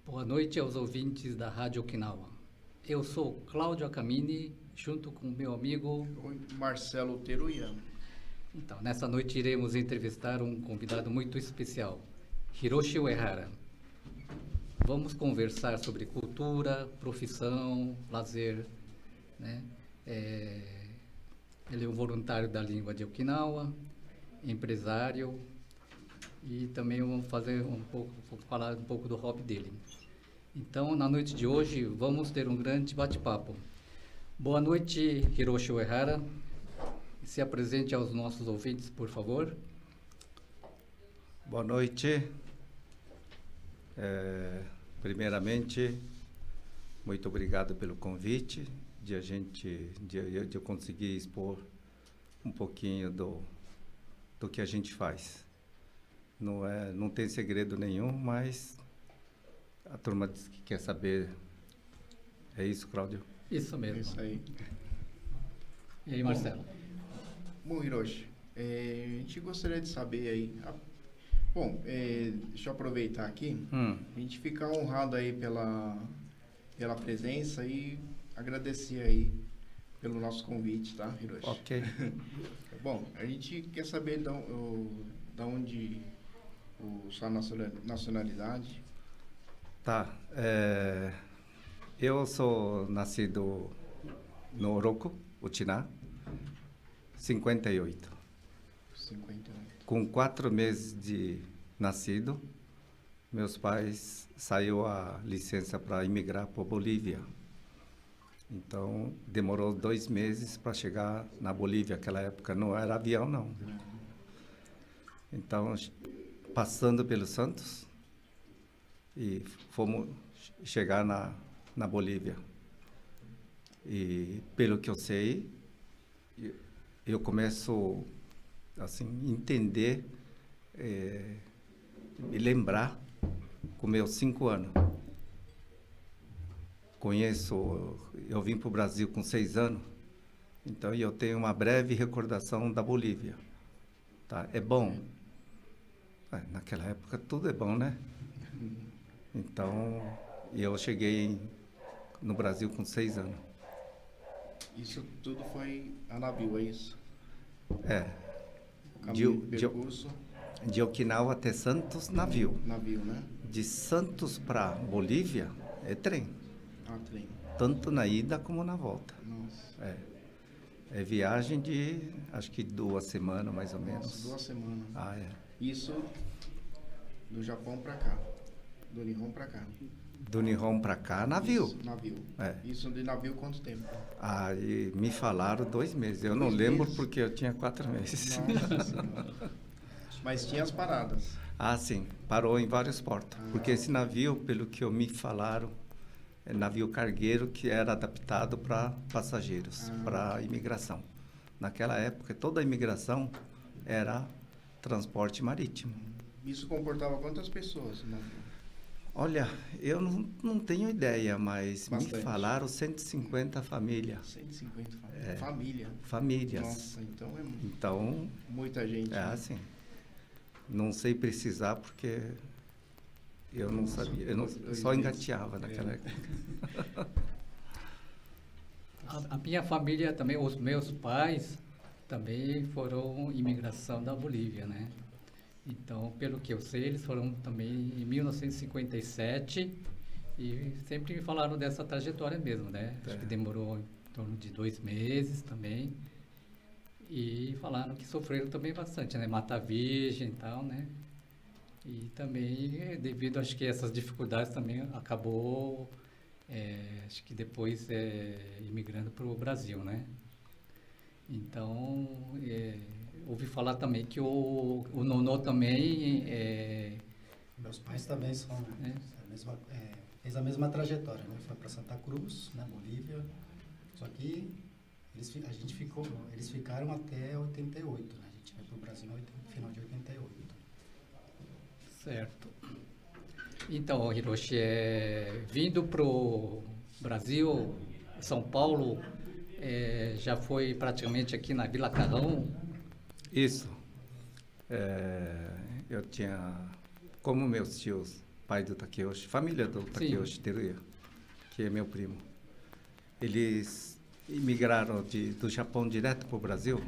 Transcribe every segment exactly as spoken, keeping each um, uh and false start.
Boa noite aos ouvintes da Rádio Okinawa. Eu sou Cláudio Akamine, junto com meu amigo Marcelo Teruyan. Então, nessa noite iremos entrevistar um convidado muito especial, Hiroshi Uehara. Vamos conversar sobre cultura, profissão, lazer, né? É... Ele é um voluntário da língua de Okinawa, empresário, e também vamos fazer um pouco, vou falar um pouco do hobby dele. Então, na noite de hoje, vamos ter um grande bate-papo. Boa noite, Hiroshi Uehara. Se apresente aos nossos ouvintes, por favor. Boa noite. É, primeiramente, muito obrigado pelo convite de a gente, de, de eu conseguir expor um pouquinho do, do que a gente faz. Não é, não tem segredo nenhum, mas a turma diz que quer saber. É isso, Cláudio? Isso mesmo. Isso aí. E aí, Marcelo? Bom, Hiroshi, é, a gente gostaria de saber aí... A, bom, é, deixa eu aproveitar aqui. Hum. A gente fica honrado aí pela, pela presença e agradecer aí pelo nosso convite, tá, Hiroshi? Ok. Bom, a gente quer saber da, o, da onde o, sua nacionalidade. Tá. É, eu sou nascido no Oroco, Utiná, cinquenta e oito. cinquenta e oito. Com quatro meses de nascido, meus pais saiu a licença para imigrar para a Bolívia. Então, demorou dois meses para chegar na Bolívia. Naquela época não era avião, não. Então, passando pelo Santos, e fomos chegar na, na Bolívia. E, pelo que eu sei, eu começo assim entender é, e lembrar com meus cinco anos. Conheço, eu vim para o Brasil com seis anos, então eu tenho uma breve recordação da Bolívia. Tá? É bom. É, naquela época tudo é bom, né? Então eu cheguei no Brasil com seis anos. Isso tudo foi a navio, é isso? É. O caminho, De, percurso, de, de Okinawa até Santos, navio. navio, né? De Santos para Bolívia, é trem. Ah, trem. Tanto na ida como na volta. Nossa. É, é viagem de, acho que duas semanas, mais ou menos. Nossa, duas semanas. Ah, é. Isso do Japão para cá. Do Nihon para cá. Do Nihon para cá, navio. Isso, navio. É. Isso de navio quanto tempo? Aí me falaram dois meses. Eu não Dois lembro meses? porque eu tinha quatro meses. Nossa Senhora. Mas tinha as paradas. Ah, sim. Parou em vários portos. Ah. Porque esse navio, pelo que eu me falaram, é navio cargueiro que era adaptado para passageiros, Ah. para imigração. Naquela época, toda a imigração era transporte marítimo. Isso comportava quantas pessoas? No navio? Olha, eu não, não tenho ideia, mas Bastante. me falaram cento e cinquenta famílias. cento e cinquenta famílias. É. Família. Famílias. Nossa, então é mu- Então, muita gente. é né? assim. Não sei precisar porque eu não sabia. Eu, não, eu só engateava naquela É. época. A, a minha família também, os meus pais também foram imigração da Bolívia, né? Então, pelo que eu sei, eles foram também em mil novecentos e cinquenta e sete e sempre me falaram dessa trajetória mesmo, né? Acho É. que demorou em torno de dois meses também. E falaram que sofreram também bastante, né? Mata virgem e tal, né? E também, devido, acho que essas dificuldades também acabou, é, acho que depois é, imigrando para o Brasil, né? Então, é, ouvi falar também que o, o Nonô também é, Meus pais também são É. a mesma, é, fez a mesma trajetória, né? Foi para Santa Cruz, na Bolívia. Só que eles, fi- a gente ficou, eles ficaram até oitenta e oito, né? A gente veio para o Brasil no oitenta final de oitenta e oito. certo. Então, Hiroshi, é, vindo para o Brasil, São Paulo, é, já foi praticamente aqui na Vila Carrão. Isso. É, eu tinha, como meus tios pai do Takeyoshi, família do Takeyoshi Teruya, que é meu primo. Eles imigraram de, do Japão direto para o Brasil.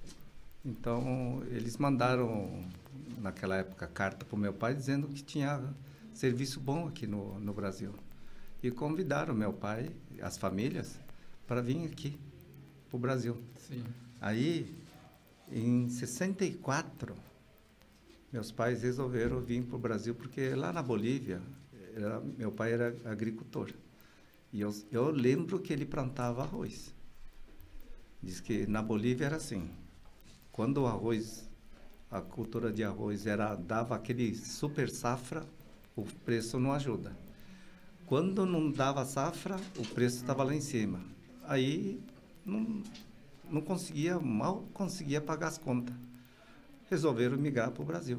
Então, eles mandaram, naquela época, carta para o meu pai dizendo que tinha serviço bom aqui no, no Brasil. E convidaram meu pai, as famílias, para vir aqui, para o Brasil. Sim. Aí, em sessenta e quatro, meus pais resolveram vir para o Brasil, porque lá na Bolívia, era, meu pai era agricultor. E eu, eu lembro que ele plantava arroz. Diz que na Bolívia era assim. Quando o arroz, a cultura de arroz era, dava aquele super safra, o preço não ajuda. Quando não dava safra, o preço estava lá em cima. Aí não, não conseguia, mal conseguia pagar as contas. Resolveram migrar para o Brasil.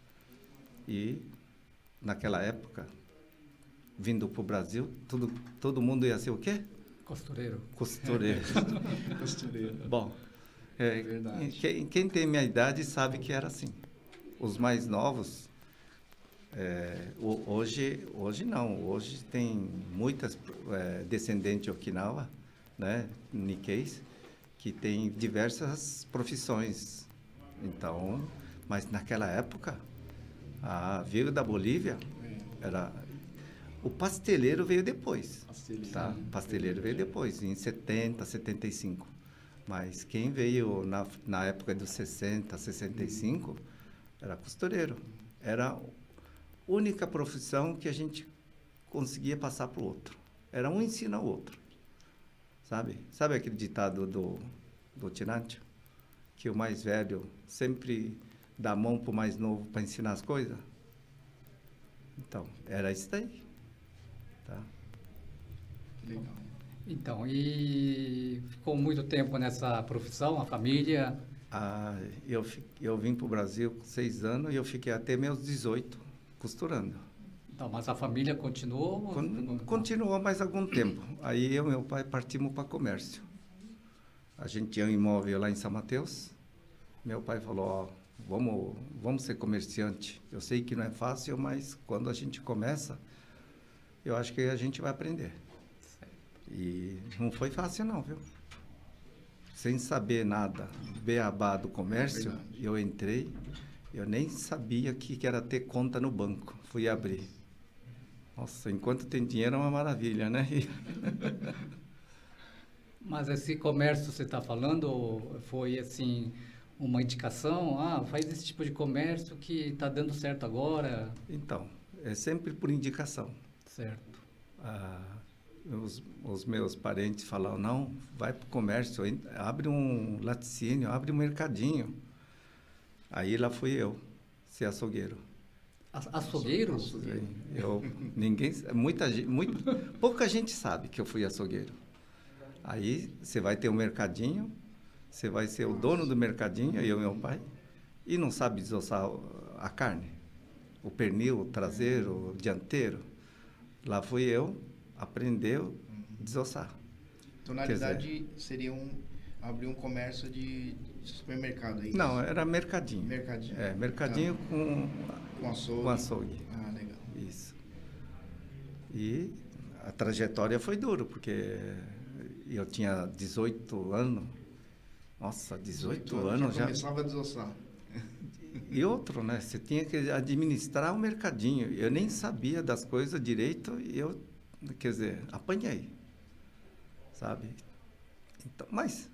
E naquela época, vindo para o Brasil, tudo, todo mundo ia ser o quê? Costureiro. Costureiro. Costureiro. Bom, é, Verdade. quem, quem tem minha idade sabe que era assim. Os mais novos, é, o- hoje, hoje não, hoje tem muitas é, descendentes de Okinawa, né, Nikkeis, que tem diversas profissões. Então, mas naquela época, a veio da Bolívia, era o pasteleiro veio depois. Pasteleiro. Tá? Pasteleiro veio depois, em setenta, setenta e cinco. Mas quem veio na, na época dos sessenta, sessenta e cinco, era costureiro. Era a única profissão que a gente conseguia passar para o outro. Era um ensina o outro. Sabe? Sabe aquele ditado do, do Tinantio? Que o mais velho sempre dá a mão para o mais novo para ensinar as coisas? Então, era isso daí. Tá? Legal. Então, e ficou muito tempo nessa profissão, a família? Ah, eu, fi- eu vim para o Brasil com seis anos e eu fiquei até meus dezoito costurando. Então, mas a família continuou? Con- Continuou mais algum tempo. Aí eu e meu pai partimos para comércio. A gente tinha um imóvel lá em São Mateus. Meu pai falou, ó, vamos, vamos ser comerciante. Eu sei que não é fácil, mas quando a gente começa, eu acho que a gente vai aprender. E não foi fácil não, viu? Sem saber nada, beabá do comércio, Verdade. eu entrei, eu nem sabia que que era ter conta no banco. Fui abrir. Nossa, enquanto tem dinheiro é uma maravilha, né? E- Mas esse comércio você está falando foi assim uma indicação? Ah, faz esse tipo de comércio que está dando certo agora, Então, é sempre por indicação. certo? Ah, os, os meus parentes falaram, não, vai para o comércio, en- abre um laticínio, abre um mercadinho. Aí lá fui eu, ser açougueiro. A- Açougueiro? Sim, Eu, ninguém, muita, gen- muito, pouca gente sabe que eu fui açougueiro. Aí você vai ter um mercadinho, você vai ser o dono do mercadinho, eu e meu pai, e não sabe desossar o- a carne, o pernil, o traseiro, o dianteiro. Lá fui eu, aprendeu a desossar. Então, na Quer dizer- realidade, seria um, abrir um comércio de supermercado aí. Não, era mercadinho. Mercadinho. É, mercadinho com, Com açougue. com açougue. Ah, legal. Isso. E a trajetória foi dura, porque eu tinha dezoito anos. Nossa, dezoito anos já. já. Começava a desossar. E outro, né? Você tinha que administrar o mercadinho. Eu nem sabia das coisas direito e eu, quer dizer, apanhei. Sabe? Então, mas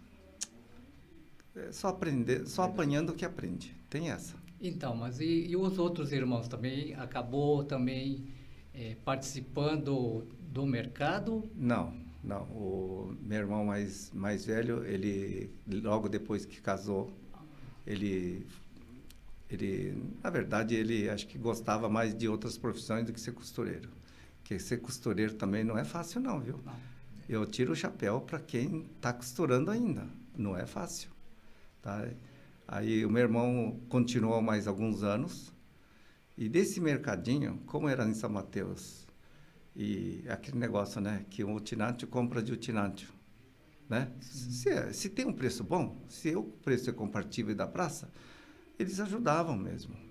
é só aprender, só apanhando que aprende. Tem essa. Então, mas e, e os outros irmãos também acabou também eh, participando do mercado? Não, não. O meu irmão mais, mais velho, ele, logo depois que casou, ele, ele, na verdade, ele acho que gostava mais de outras profissões do que ser costureiro. Porque ser costureiro também não é fácil não, viu? Não. Eu tiro o chapéu para quem está costurando ainda. Não é fácil. Tá? Aí o meu irmão continuou mais alguns anos. E desse mercadinho, como era em São Mateus, e aquele negócio, né? Que o utinátio compra de utinátio. Né? Se, é- se tem um preço bom, se o preço é compatível da praça, eles ajudavam mesmo.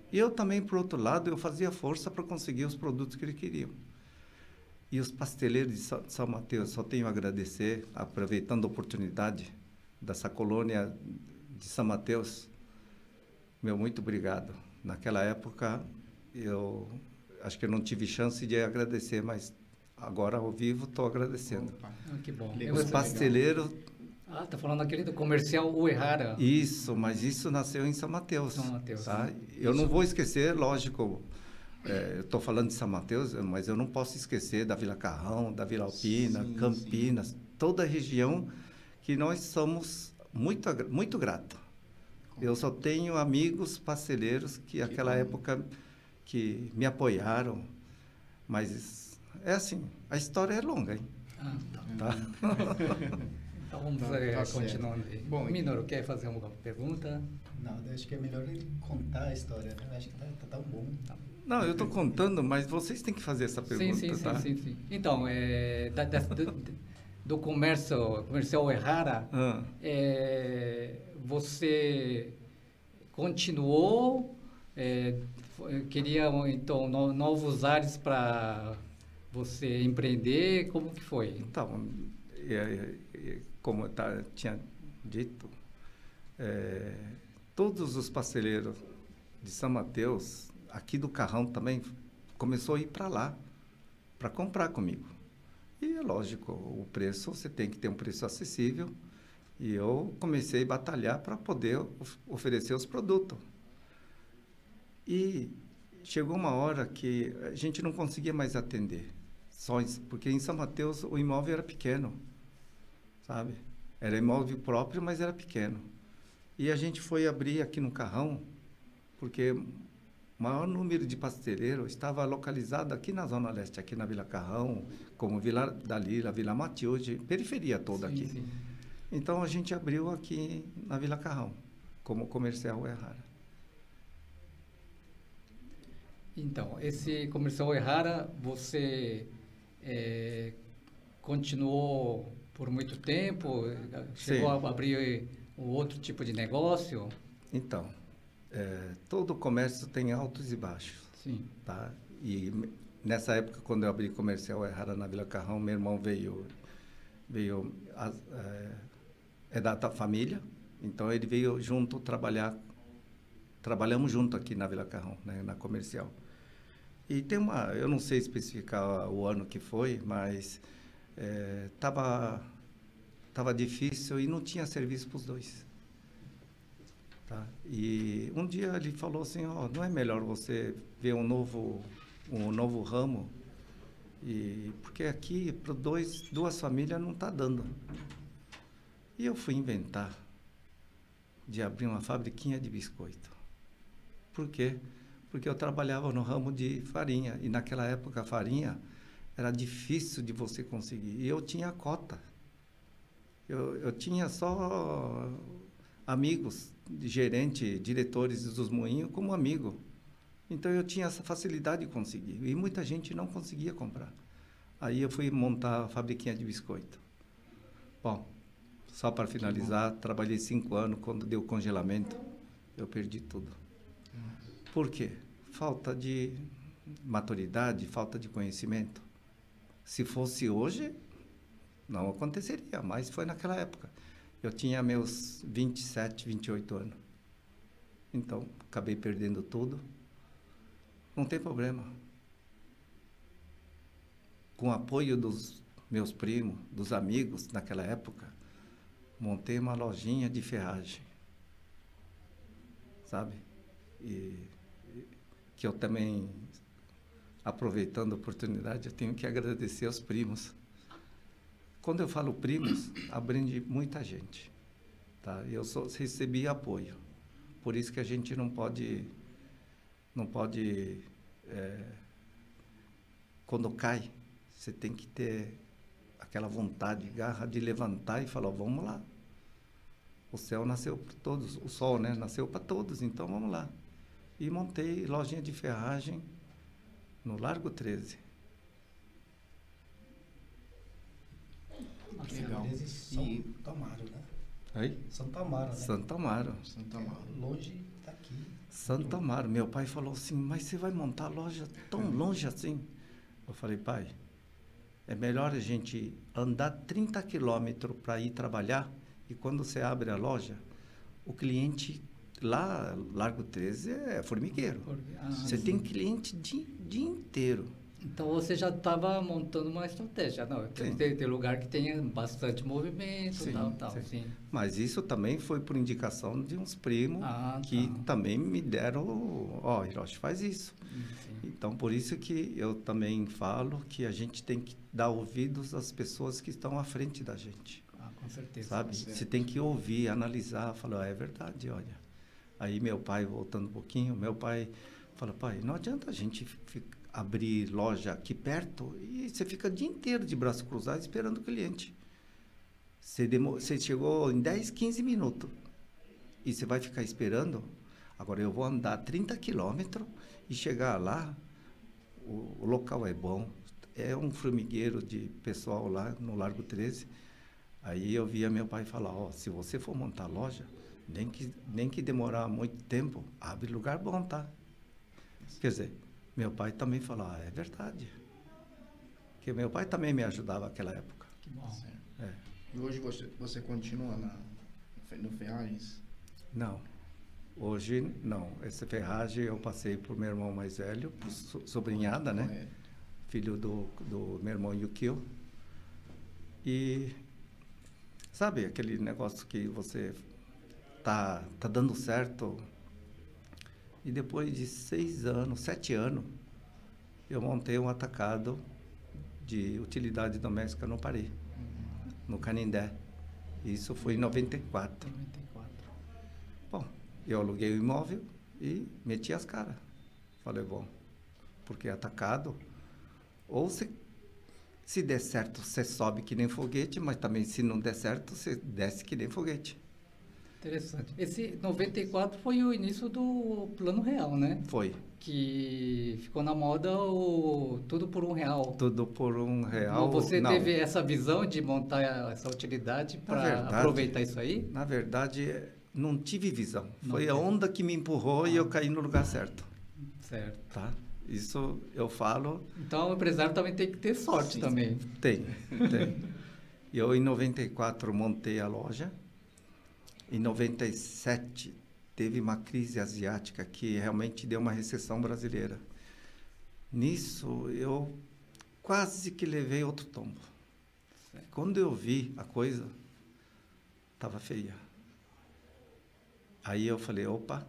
E eu também, por outro lado, eu fazia força para conseguir os produtos que eles queriam. E os pasteleiros de Sa- São Mateus, só tenho a agradecer, aproveitando a oportunidade dessa colônia de São Mateus. Meu, muito obrigado. Naquela época, eu acho que eu não tive chance de agradecer, mas agora ao vivo estou agradecendo. Opa. Ah, que bom. Legal. E Os você? pasteleiros, Ah, tá falando aquele do comercial O Errara. isso, mas isso nasceu em São Mateus. São Mateus, Tá? né? Eu não vou esquecer, lógico, é, eu estou falando de São Mateus, mas eu não posso esquecer da Vila Carrão, da Vila Alpina, Sim, Campinas, toda a região que nós somos muito, agra- muito gratos. Eu só tenho amigos pasteleiros que, naquela bom. época que me apoiaram, mas é assim, a história é longa, hein? Ah, tá. Tá? Então vamos Tá- eh, tá certo. continuando aí. Bom, Minoro, quer fazer alguma pergunta? Não, eu acho que é melhor ele contar a história, né? Eu acho que tá, tá tão bom. Não, eu estou contando, mas vocês têm que fazer essa pergunta, sim, sim, tá? sim, sim, sim. Então, é, da- da- do, do comércio, comercial Errara, Ah. é, você continuou, é, f- queria então no- novos ares para você empreender, como que foi? Então, é, é, é, como eu tá, tinha dito, é, todos os pasteleiros de São Mateus, aqui do Carrão também, começou a ir para lá, para comprar comigo. E é lógico, o preço, você tem que ter um preço acessível. E eu comecei a batalhar para poder of- oferecer os produtos. E chegou uma hora que a gente não conseguia mais atender. Só em- porque em São Mateus o imóvel era pequeno, sabe? Era imóvel próprio, mas era pequeno. E a gente foi abrir aqui no Carrão, porque o maior número de pasteleiros estava localizado aqui na Zona Leste, aqui na Vila Carrão, como Vila da Lira, Vila Matilde, periferia toda Sim, aqui. sim. Então, a gente abriu aqui na Vila Carrão, como comercial Errara. Então, esse comercial Errara, você é, continuou por muito tempo? Chegou Sim. a abrir um outro tipo de negócio? Então, eh, todo comércio tem altos e baixos, Sim. tá? E me- nessa época, quando eu abri comercial Errara na Vila Carrão, meu irmão veio, veio a- eh, é da ta- família, então ele veio junto trabalhar, trabalhamos junto aqui na Vila Carrão, né, na comercial. E tem uma, eu não sei especificar o ano que foi, mas estava tava difícil e não tinha serviço para os dois. Tá? E um dia ele falou assim, ó, não é melhor você ver um novo, um novo ramo? E, porque aqui, para dois, duas famílias, não está dando. E eu fui inventar de abrir uma fabriquinha de biscoito. Por quê? Porque eu trabalhava no ramo de farinha. E naquela época a farinha era difícil de você conseguir. E eu tinha cota. Eu, eu tinha só amigos, gerente, diretores dos moinhos como amigo. Então eu tinha essa facilidade de conseguir. E muita gente não conseguia comprar. Aí eu fui montar a fabriquinha de biscoito. Bom, só para finalizar, trabalhei cinco anos. Quando deu congelamento, eu perdi tudo. Por quê? Falta de maturidade, falta de conhecimento. Se fosse hoje, não aconteceria, mas foi naquela época. Eu tinha meus vinte e sete, vinte e oito anos. Então, acabei perdendo tudo. Não tem problema. Com o apoio dos meus primos, dos amigos naquela época, montei uma lojinha de ferragem. Sabe? E que eu também, aproveitando a oportunidade, eu tenho que agradecer aos primos. Quando eu falo primos, abrange muita gente, tá? Eu só recebi apoio. Por isso que a gente não pode, não pode, é, quando cai, você tem que ter aquela vontade, garra de levantar e falar, vamos lá. O céu nasceu para todos, o sol, né? Nasceu para todos, então vamos lá. E montei lojinha de ferragem no Largo treze. Nossa, Legal. empresa em São E- Amaro, né? Aí? Santo Amaro, né? Santa Amaro. Santa Amaro. É longe daqui. Santo Amaro. Meu pai falou assim, mas você vai montar a loja tão longe assim? Eu falei, pai, é melhor a gente andar trinta quilômetros para ir trabalhar e quando você abre a loja, o cliente lá, Largo treze, é formigueiro. Ah, você sim. tem cliente o dia, dia inteiro. Então você já estava montando uma estratégia. Não, tem, tem, tem lugar que tenha bastante movimento, Sim, tal, tal. sim. Sim. Mas isso também foi por indicação de uns primos Ah, que tá. também me deram, ó, oh, Hiroshi, faz isso. Sim. Então, por isso que eu também falo que a gente tem que dar ouvidos às pessoas que estão à frente da gente. Ah, com certeza. Sabe? Você tem que ouvir, analisar, falar, ah, é verdade, olha. Aí meu pai, voltando um pouquinho, meu pai fala, pai, não adianta a gente ficar abrir loja aqui perto e você fica o dia inteiro de braço cruzado esperando o cliente. Você, demo, você chegou em dez, quinze minutos e você vai ficar esperando. Agora eu vou andar trinta quilômetros e chegar lá, o, o local é bom, é um formigueiro de pessoal lá no Largo treze. Aí eu via meu pai falar, ó, oh, se você for montar loja, nem que, nem que demorar muito tempo, abre lugar bom, tá? Quer dizer, meu pai também falou, ah, é verdade. Porque meu pai também me ajudava naquela época. Que bom. É. E hoje você, você continua na, no Ferragens? Não. Hoje, não. Essa ferragem eu passei por meu irmão mais velho, por so, sobrinhada, né? É. Filho do, do meu irmão Yukio. E, sabe, aquele negócio que você tá, tá dando certo. E depois de seis anos, sete anos, eu montei um atacado de utilidade doméstica no Pari, uhum. no Canindé. Isso foi em noventa e quatro. noventa e quatro. Bom, eu aluguei o imóvel e meti as caras. Falei, bom, porque atacado, ou se, se der certo, você sobe que nem foguete, mas também se não der certo, você desce que nem foguete. Interessante. Esse noventa e quatro foi o início do Plano Real, né? Foi. Que ficou na moda o tudo por um real. Tudo por um real. Você não. teve essa visão de montar essa utilidade para aproveitar isso aí? Na verdade, não tive visão. Não Foi teve. a onda que me empurrou ah. e eu caí no lugar certo. Certo. Tá? Isso eu falo... Então, o empresário também tem que ter sorte Sim, também. Tem, tem. Eu, em noventa e quatro, montei a loja. Em noventa e sete, teve uma crise asiática que realmente deu uma recessão brasileira. Nisso, eu quase que levei outro tombo. Certo. Quando eu vi a coisa, estava feia. Aí eu falei, opa,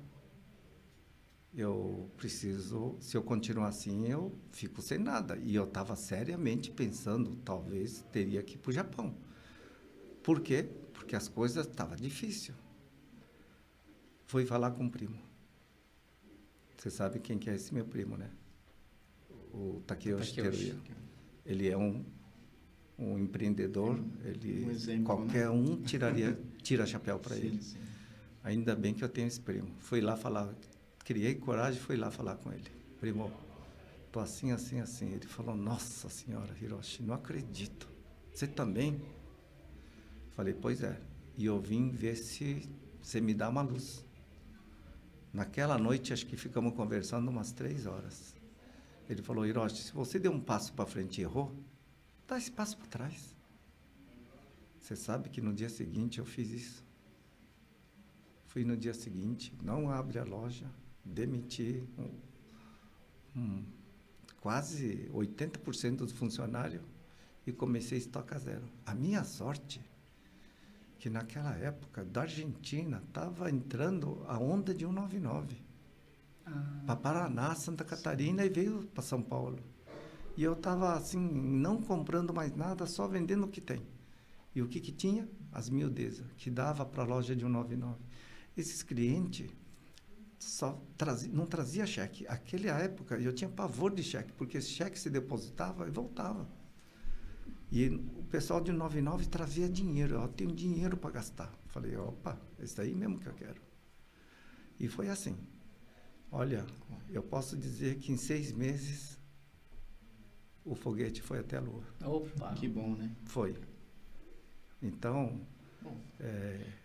eu preciso, se eu continuar assim, eu fico sem nada. E eu estava seriamente pensando, talvez teria que ir para o Japão. Por quê? Porque as coisas estavam difíceis. Fui falar com o primo. Você sabe quem que é esse meu primo, né? O Takeyoshi Teruya. Ele é um, um empreendedor. Ele, um exemplo, qualquer né? um tiraria, tira chapéu para ele. Sim. Ainda bem que eu tenho esse primo. Fui lá falar, criei coragem e fui lá falar com ele. Primo, tô assim, assim, assim. Ele falou, nossa senhora, Hiroshi, não acredito. Você também? Falei, pois é. E eu vim ver se você me dá uma luz. Naquela noite, acho que ficamos conversando umas três horas. Ele falou, Hiroshi, se você deu um passo para frente e errou, dá esse passo para trás. Você sabe que no dia seguinte eu fiz isso. Fui no dia seguinte, não abre a loja, demiti um, um, quase oitenta por cento dos funcionários e comecei a estocar zero. A minha sorte que naquela época, da Argentina, estava entrando a onda de cento e noventa e nove. Ah. Para Paraná, Santa Catarina, e veio para São Paulo. E eu estava assim, não comprando mais nada, só vendendo o que tem. E o que que tinha? As miudezas, que dava para a loja de cento e noventa e nove. Esses clientes só trazia, não trazia cheque. Aquela época, eu tinha pavor de cheque, porque esse cheque se depositava e voltava. E o pessoal de noventa e nove trazia dinheiro. Eu tenho dinheiro para gastar. Falei, opa, esse aí mesmo que eu quero. E foi assim. Olha, eu posso dizer que em seis meses o foguete foi até a Lua. Opa! Que bom, né? Foi. Então, é,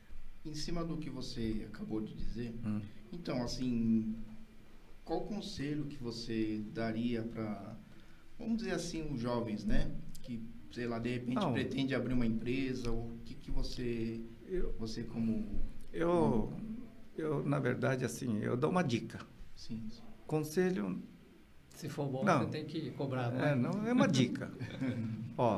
em cima do que você acabou de dizer, Hum. então, assim, qual conselho que você daria para, vamos dizer assim, os jovens, né? Que, sei lá, de repente Não. pretende abrir uma empresa, ou o que, que você, Eu, você como... eu, eu, na verdade, assim, eu dou uma dica. Sim, sim. Conselho, Se for bom, Não. você tem que cobrar, não é, é? não, é uma dica. Ó,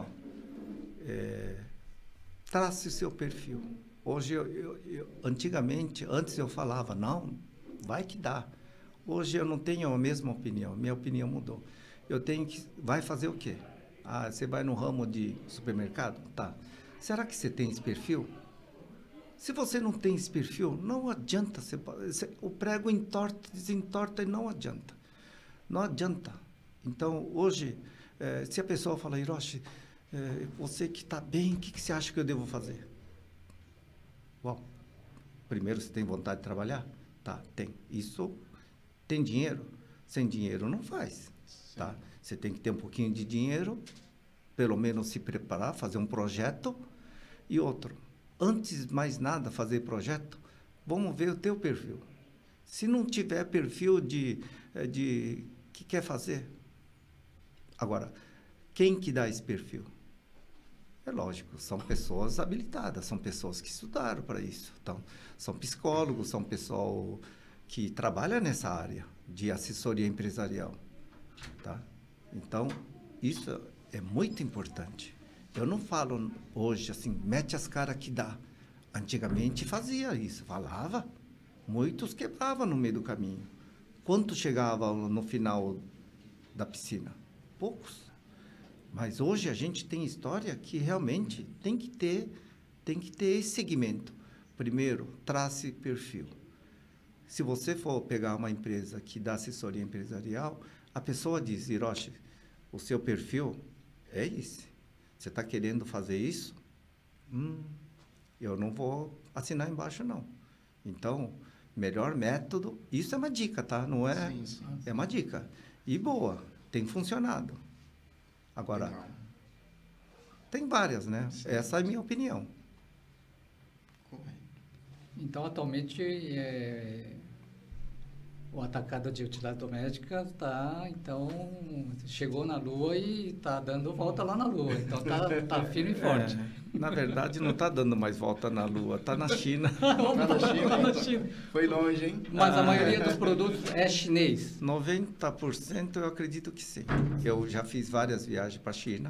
é, trace o seu perfil. Hoje, eu, eu, eu- antigamente, antes eu falava, não, vai que dá. Hoje eu não tenho a mesma opinião, minha opinião mudou. Eu tenho que, vai fazer o quê? Ah, você vai no ramo de supermercado? Tá. Será que você tem esse perfil? Se você não tem esse perfil, não adianta. Você, você, o prego entorta, desentorta e não adianta. Não adianta. Então, hoje, eh, se a pessoa fala, Hiroshi, eh, você que está bem, o que, que você acha que eu devo fazer? Bom, primeiro, você tem vontade de trabalhar? Tá, tem. Isso tem dinheiro? Sem dinheiro não faz. Tá? Você tem que ter um pouquinho de dinheiro, pelo menos se preparar, fazer um projeto. E outro, antes de mais nada fazer projeto, vamos ver o teu perfil. Se não tiver perfil de, eh, de que quer fazer. Agora, quem que dá esse perfil? É lógico, são pessoas habilitadas, são pessoas que estudaram para isso. Então, são psicólogos, são pessoal que trabalha nessa área de assessoria empresarial, tá? Então, isso é muito importante. Eu não falo hoje assim, mete as caras que dá. Antigamente fazia isso, falava. Muitos quebravam no meio do caminho. Quantos chegavam no final da piscina? Poucos. Mas hoje a gente tem história que realmente tem que ter, tem que ter esse segmento. Primeiro, trace perfil. Se você for pegar uma empresa que dá assessoria empresarial, a pessoa diz, Hiroshi, o seu perfil é esse. Você está querendo fazer isso? Hum, eu não vou assinar embaixo, não. Então, melhor método, isso é uma dica, tá? Não é? Sim, sim. É uma dica. E boa, tem funcionado. Agora, Legal. tem várias, né? Sim. Essa é a minha opinião. Correto. Então, atualmente, é, o atacado de utilidade doméstica está, então, chegou na Lua e está dando volta lá na Lua. Então, está tá firme e forte. É, na verdade, não está dando mais volta na Lua, está na China. Tá na China, Tá na então. China. Foi longe, hein? Mas a Ah. maioria dos produtos é chinês. noventa por cento eu acredito que sim. Eu já fiz várias viagens para a China.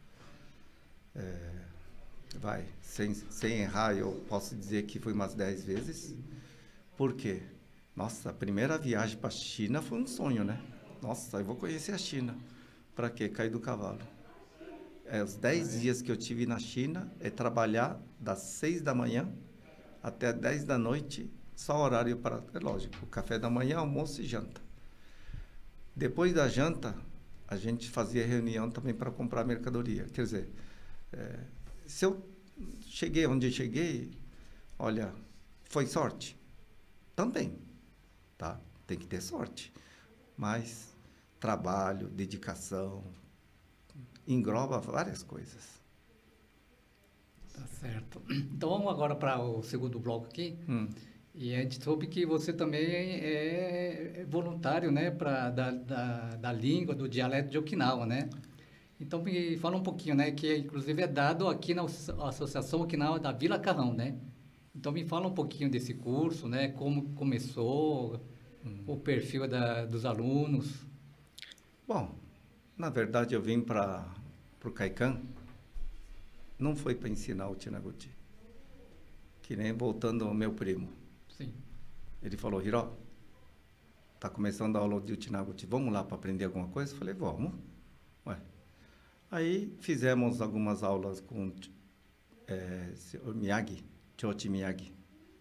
É, vai, sem, sem errar, eu posso dizer que fui umas dez vezes. Por quê? Nossa, a primeira viagem para a China foi um sonho, né? Nossa, eu vou conhecer a China. Para quê? Cair do cavalo. É, os dez dias que eu tive na China é trabalhar das seis da manhã até dez da noite, só horário para... É lógico, café da manhã, almoço e janta. Depois da janta, a gente fazia reunião também para comprar mercadoria. Quer dizer, é, se eu cheguei onde eu cheguei, olha, foi sorte? Também, tá? Tem que ter sorte. Mas trabalho, dedicação, engloba várias coisas. Tá certo. Então, vamos agora para o segundo bloco aqui. Hum. E a gente soube que você também é voluntário, né, pra, da, da, da língua, do dialeto de Okinawa, né? Então, me fala um pouquinho, né, que inclusive é dado aqui na Associação Okinawa da Vila Carrão, né? Então, me fala um pouquinho desse curso, né, como começou, hum. o perfil da, dos alunos. Bom, na verdade, eu vim para o Kaikan, não foi para ensinar o Tinaguti, que nem voltando ao meu primo. Sim. Ele falou, Hiro, tá começando a aula de Tinaguti, vamos lá para aprender alguma coisa? Eu falei, vamos. Ué. Aí fizemos algumas aulas com é, o Miyagi, Chochi Miyagi.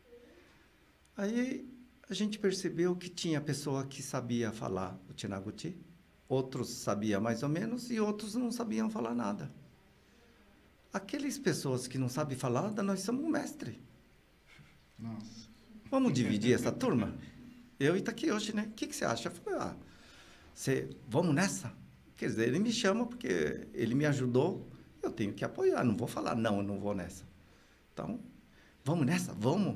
Aí a gente percebeu que tinha pessoa que sabia falar o Tinaguti, outros sabiam mais ou menos e outros não sabiam falar nada. Aquelas pessoas que não sabem falar nada, nós somos um mestre. Nossa. Vamos dividir essa turma? Eu e Takeyoshi, né? O que, que você acha? Eu falei, ah, você, vamos nessa? Quer dizer, ele me chama porque ele me ajudou, eu tenho que apoiar, não vou falar, não, eu não vou nessa. Então, vamos nessa, vamos.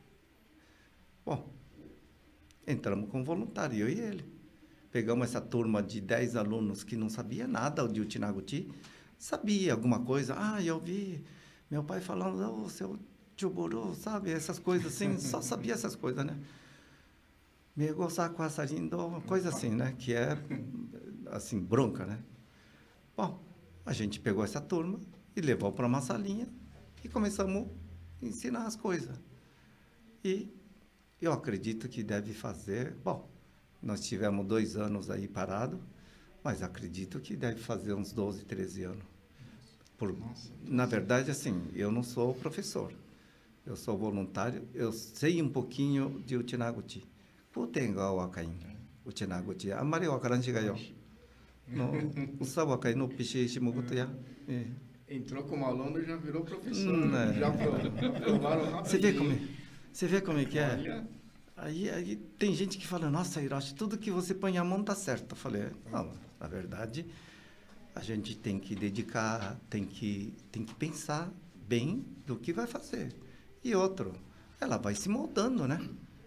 Bom, entramos com voluntário, eu e ele. Pegamos essa turma de dez alunos que não sabia nada de Utinaguti, sabia alguma coisa. Ah, eu vi meu pai falando, oh, seu Tchuburu, sabe? Essas coisas assim, só sabia essas coisas, né? Me gostar com a coisa assim, né? Que é, assim, bronca, né? Bom, a gente pegou essa turma e levou para uma salinha e começamos a ensinar as coisas. E eu acredito que deve fazer... Bom, nós tivemos dois anos aí parado, mas acredito que deve fazer uns doze, treze anos. Por, na verdade, assim, eu não sou professor. Eu sou voluntário, eu sei um pouquinho de Utinaguti. Putenga wakain, Utinaguti. Amari wakaran shigayo. No, usa wakai no pishi shimuguto ya. Entrou como aluno e já virou professor. Hum, é. Já aprovaram rapidinho. Você vê como é, você vê como é que é? Olha. Aí, aí tem gente que fala, nossa, Hiroshi, tudo que você põe a mão tá certo. Eu falei, não, na verdade, a gente tem que dedicar, tem que, tem que pensar bem do que vai fazer. E outro, ela vai se moldando, né?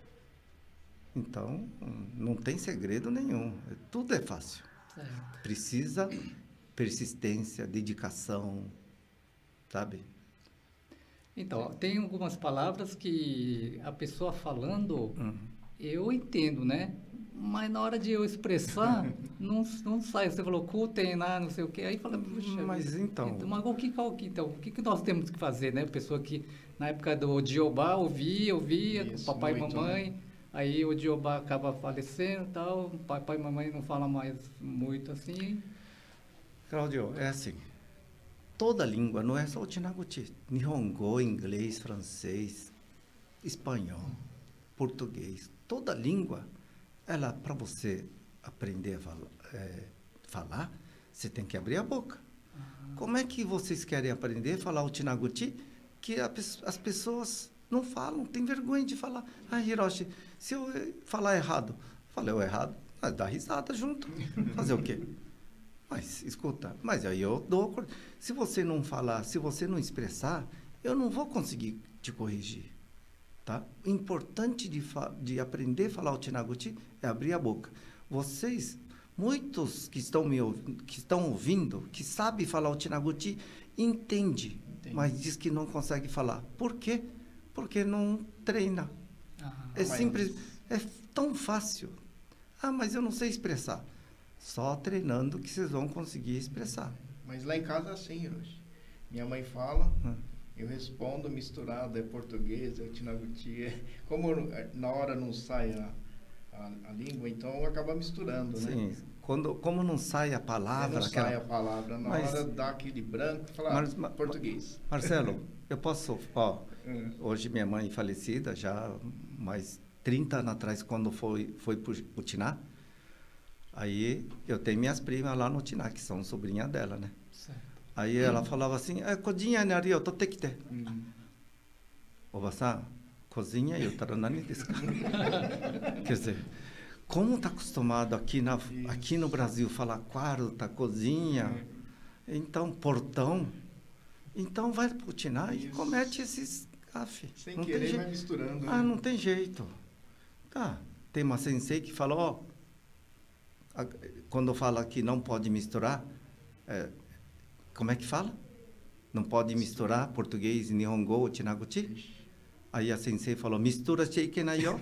Então, não tem segredo nenhum. Tudo é fácil. Certo. Precisa persistência, dedicação, sabe? Então, tem algumas palavras que a pessoa falando, Uhum. eu entendo, né? Mas na hora de eu expressar, não, não sai. Você falou, kuten, lá, não sei o quê. Aí fala, puxa, Mas então- Mas o que, qual que, então, o que, que nós temos que fazer, né? Pessoa que, na época do Diobá, ouvia, ouvia, com Isso, papai muito, e mamãe. Aí o Diobá acaba falecendo e tal. Papai e mamãe não falam mais muito assim. Cláudio, é assim, toda língua, não é só o Utinaguti. Nihongo, inglês, francês, espanhol, português, toda língua, ela, para você aprender a falar, é, falar, você tem que abrir a boca. Como é que vocês querem aprender a falar o Utinaguti que a, as pessoas não falam, tem vergonha de falar? Ah, Hiroshi, se eu falar errado, falei o errado, mas dá risada junto. Fazer o quê? Mas, escuta, mas aí eu dou... Se você não falar, se você não expressar, eu não vou conseguir te corrigir, tá? O importante de, de aprender a falar o Utinaguti é abrir a boca. Vocês, muitos que estão, me, que estão ouvindo, que sabem falar o Utinaguti, entende, mas diz que não consegue falar. Por quê? Porque não treina. Ah, É mas- simples, é tão fácil. Ah, mas eu não sei expressar. Só treinando que vocês vão conseguir expressar. Mas lá em casa é assim, Hiroshi. Minha mãe fala, Hum. eu respondo misturado, é português, é Utinaguti. É, como na hora não sai a, a, a língua, então acaba misturando, né? Sim, quando, como não sai a Aí palavra... não aquela- sai a palavra, na Mas- hora dá aquele branco e fala Mas- ah, ma- português. Marcelo, eu posso... Ó, Hum. hoje minha mãe falecida, já mais trinta anos atrás, quando foi, foi para o Tiná, aí eu tenho minhas primas lá no Tiná, que são sobrinha dela, né? certo. Aí ela falava assim, é, cozinha nari, eu tô te que te. Hum. Oba-san, cozinha eu tara nani desu ka? Quer dizer, como está acostumado aqui, na, aqui no Brasil falar quarta, cozinha, então portão, então vai para o Tiná e Isso. comete esses gafes. Sem Não tem querer jeito. vai misturando. Ah, né? não tem jeito. Tá, tem uma sensei que falou, ó, a- quando fala que não pode misturar, é, como é que fala? Não pode misturar português, nihongo, Utinaguti? Aí a sensei falou, mistura sheikenai yo.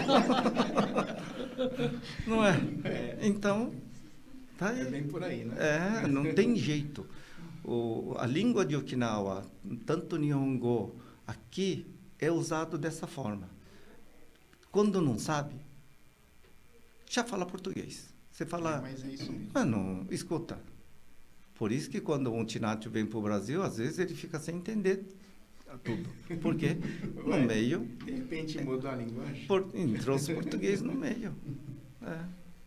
Não é? Então, tá aí. É bem por aí, né? É, não tem jeito. O, a língua de Okinawa, tanto Nihongo, aqui é usado dessa forma. Quando não sabe, já fala português. Você fala, Mas é isso mesmo. ah, não, escuta. Por isso que quando um Tinátio vem para o Brasil, às vezes ele fica sem entender tudo. Por quê? No Ué. meio, De repente mudou a linguagem. por, trouxe português no meio. É.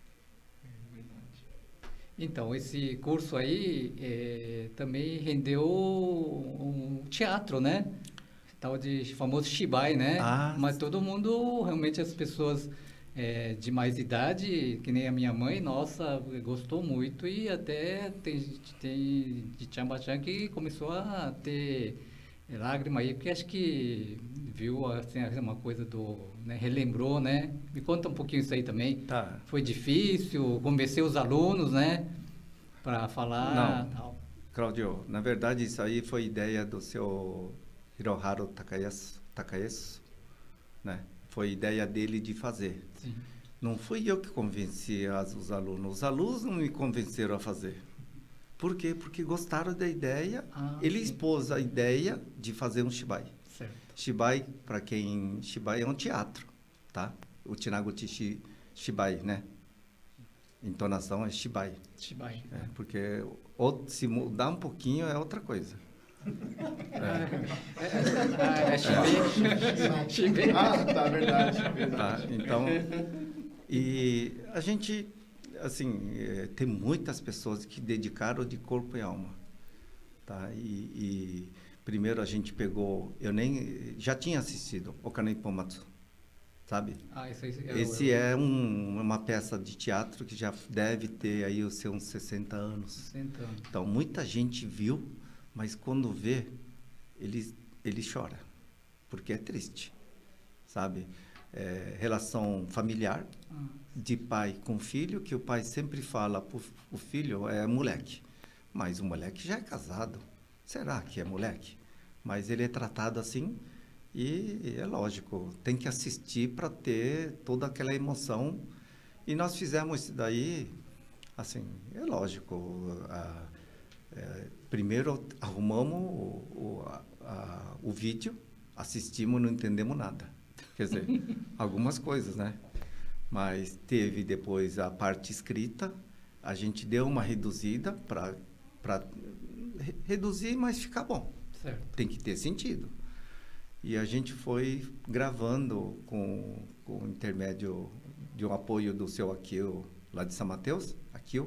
Então, esse curso aí eh, também rendeu um teatro, né? Tal de famoso Shibai, né? Ah, Mas todo mundo, realmente as pessoas eh, de mais idade, que nem a minha mãe, nossa, gostou muito e até tem gente tem de Tiambachan que começou a ter É lágrima aí, porque acho que viu assim, uma coisa do... Né, relembrou, né? Me conta um pouquinho isso aí também. Tá. Foi difícil convencer os alunos, né? Para falar... Não. Tal. Cláudio, na verdade isso aí foi ideia do seu Hiroharu Takayasu, Takayasu, né? Foi ideia dele de fazer. Sim. Não fui eu que convenci as, os alunos. Os alunos não me convenceram a fazer. Por quê? Porque gostaram da ideia. Ah, Ele sim. expôs a ideia de fazer um shibai. Certo. Shibai, para quem... Shibai é um teatro, tá? O Chinaguchi shi, Shibai, né? Entonação é Shibai. Shibai. É, porque ou, se mudar um pouquinho é outra coisa. É, é, é Shibai. Shibai. Ah, tá, verdade. verdade. Tá? Então, e a gente, assim, é, tem muitas pessoas que dedicaram de corpo e alma. Tá? E, e primeiro a gente pegou, eu nem, já tinha assistido Okanei Pomatsu, sabe? Ah, isso aí, eu, Esse eu, é um, uma peça de teatro que já deve ter aí os seus sessenta anos. sessenta anos. Então, muita gente viu, mas quando vê, ele, ele chora, porque é triste, sabe? É, relação familiar, Ah, de pai com filho, que o pai sempre fala para o filho, é moleque. Mas o moleque já é casado. Será que é moleque? Mas ele é tratado assim e é lógico, tem que assistir para ter toda aquela emoção. E nós fizemos isso daí, assim, é lógico. A, é, primeiro arrumamos o, o, a, a, o vídeo, assistimos e não entendemos nada. Quer dizer, algumas coisas, né? Mas teve depois a parte escrita, a gente deu uma reduzida para para re reduzir, mas ficar bom. certo. Tem que ter sentido. E a gente foi gravando com, com o intermédio de um apoio do seu Akio, lá de São Mateus, Akio,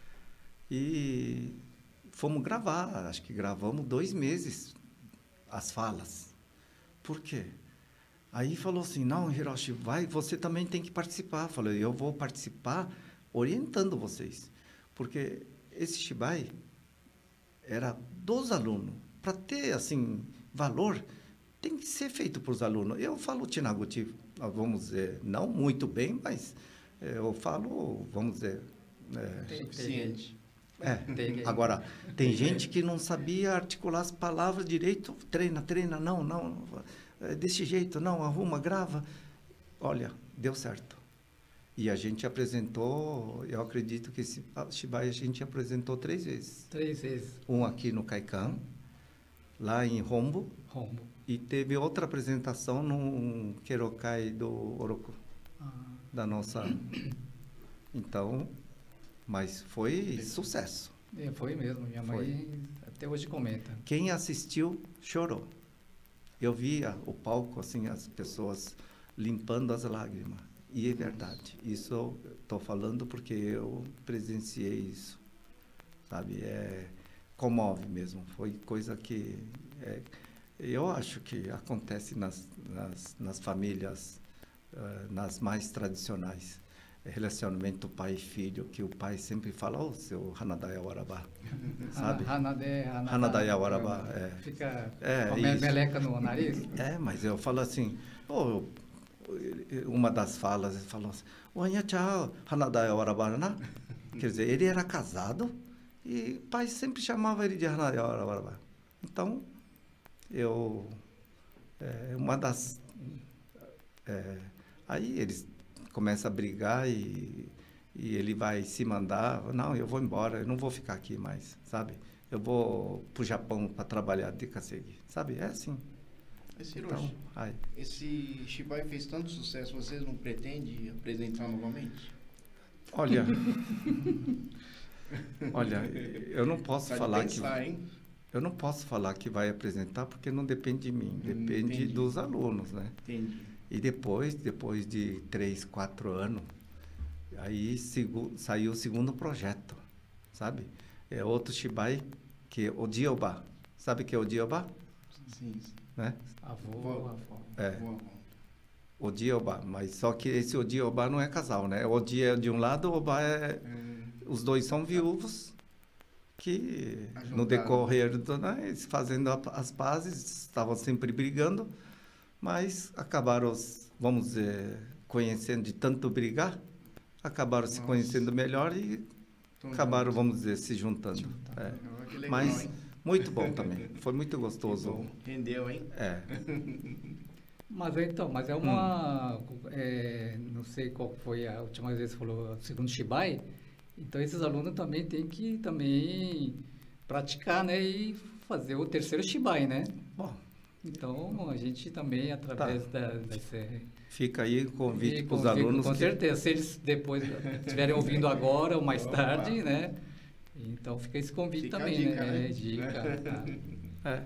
e fomos gravar, acho que gravamos dois meses as falas. Por quê? Aí falou assim, não, Hiroshi, vai, você também tem que participar. Falei, eu vou participar orientando vocês. Porque esse shibai era dos alunos. Para ter, assim, valor, tem que ser feito para os alunos. Eu falo Chinaguchi, vamos dizer, não muito bem, mas eu falo, vamos dizer... É, Suficiente. é. Tem- Agora, tem gente que não sabia articular as palavras direito, treina, treina, não, não, é desse jeito, não, arruma, grava. Olha, deu certo. E a gente apresentou, eu acredito que esse shibai a gente apresentou três vezes. Três vezes. Um aqui no Kaikan, lá em Rombo, Rombo. e teve outra apresentação no Kerokai do Oroku, Ah, da nossa... Então, mas foi sucesso. é, foi mesmo. Minha mãe Foi. até hoje comenta. Quem assistiu, chorou. Eu via o palco, assim, as pessoas limpando as lágrimas. E é verdade. Isso eu estou falando porque eu presenciei isso. Sabe? É, comove mesmo. Foi coisa que... É, eu acho que acontece nas, nas, nas famílias, uh, nas mais tradicionais. Relacionamento pai e filho, que o pai sempre fala, ô, oh, seu Hanadaya Waraba, sabe? Hanade, Hanada, Hanadaya Waraba, é. Fica É, com a me- isso. meleca no nariz. É, mas eu falo assim, oh, uma das falas, ele falou assim, o Anhachá, Hanadaya Waraba, né? Quer dizer, ele era casado e o pai sempre chamava ele de Hanadaya Waraba. Então, eu, é, uma das, é, aí eles começa a brigar e, e ele vai se mandar, não, eu vou embora, eu não vou ficar aqui mais, sabe? Eu vou para o Japão para trabalhar de kasegi, sabe? É assim. Esse Então, Hiroshi, aí. esse shibai fez tanto sucesso, vocês não pretendem apresentar novamente? Olha, olha, eu não posso Só de falar pensar, que hein? eu não posso falar que vai apresentar porque não depende de mim, depende entendi. dos alunos, né? Entendi. E depois, depois de três, quatro anos, aí segu, saiu o segundo projeto, sabe? É outro shibai, que é o Odioba. Sabe o que é o Odioba? Sim, sim. Né? Avô, Vó. avó. É, Boa, boa. Odioba. Mas só que esse Odioba não é casal, né? O Odi é de um lado, o Oba é... É, Os dois são viúvos que no Ajuntaram. decorrer do, né, eles fazendo a- as pazes, estavam sempre brigando, mas acabaram, vamos dizer, conhecendo de tanto brigar, acabaram se Nossa. conhecendo melhor e Tão acabaram, junto. vamos dizer, se juntando. É. Ah, que legal, Mas hein? muito bom também, foi muito Que gostoso. bom. Rendeu, hein? É. Mas é, então, mas é uma, é, não sei qual foi a última vez que você falou, o segundo Shibai. Então esses alunos também têm que também praticar, né, e fazer o terceiro Shibai, né? Bom, Então a gente também através da desse fica aí o convite e para os convido- alunos. com que- certeza, se eles depois estiverem ouvindo agora ou mais Opa. tarde, né? Então fica esse convite Fica a também, dica, né? né? Dica, tá. É.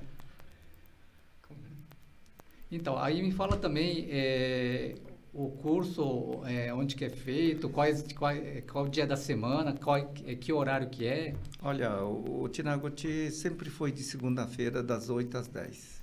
Então, aí me fala também é, o curso, é, onde que é feito, quais, qual, é, qual dia da semana, qual, é, que horário que é. Olha, o, o Tinaguti sempre foi de segunda-feira, das oito às dez.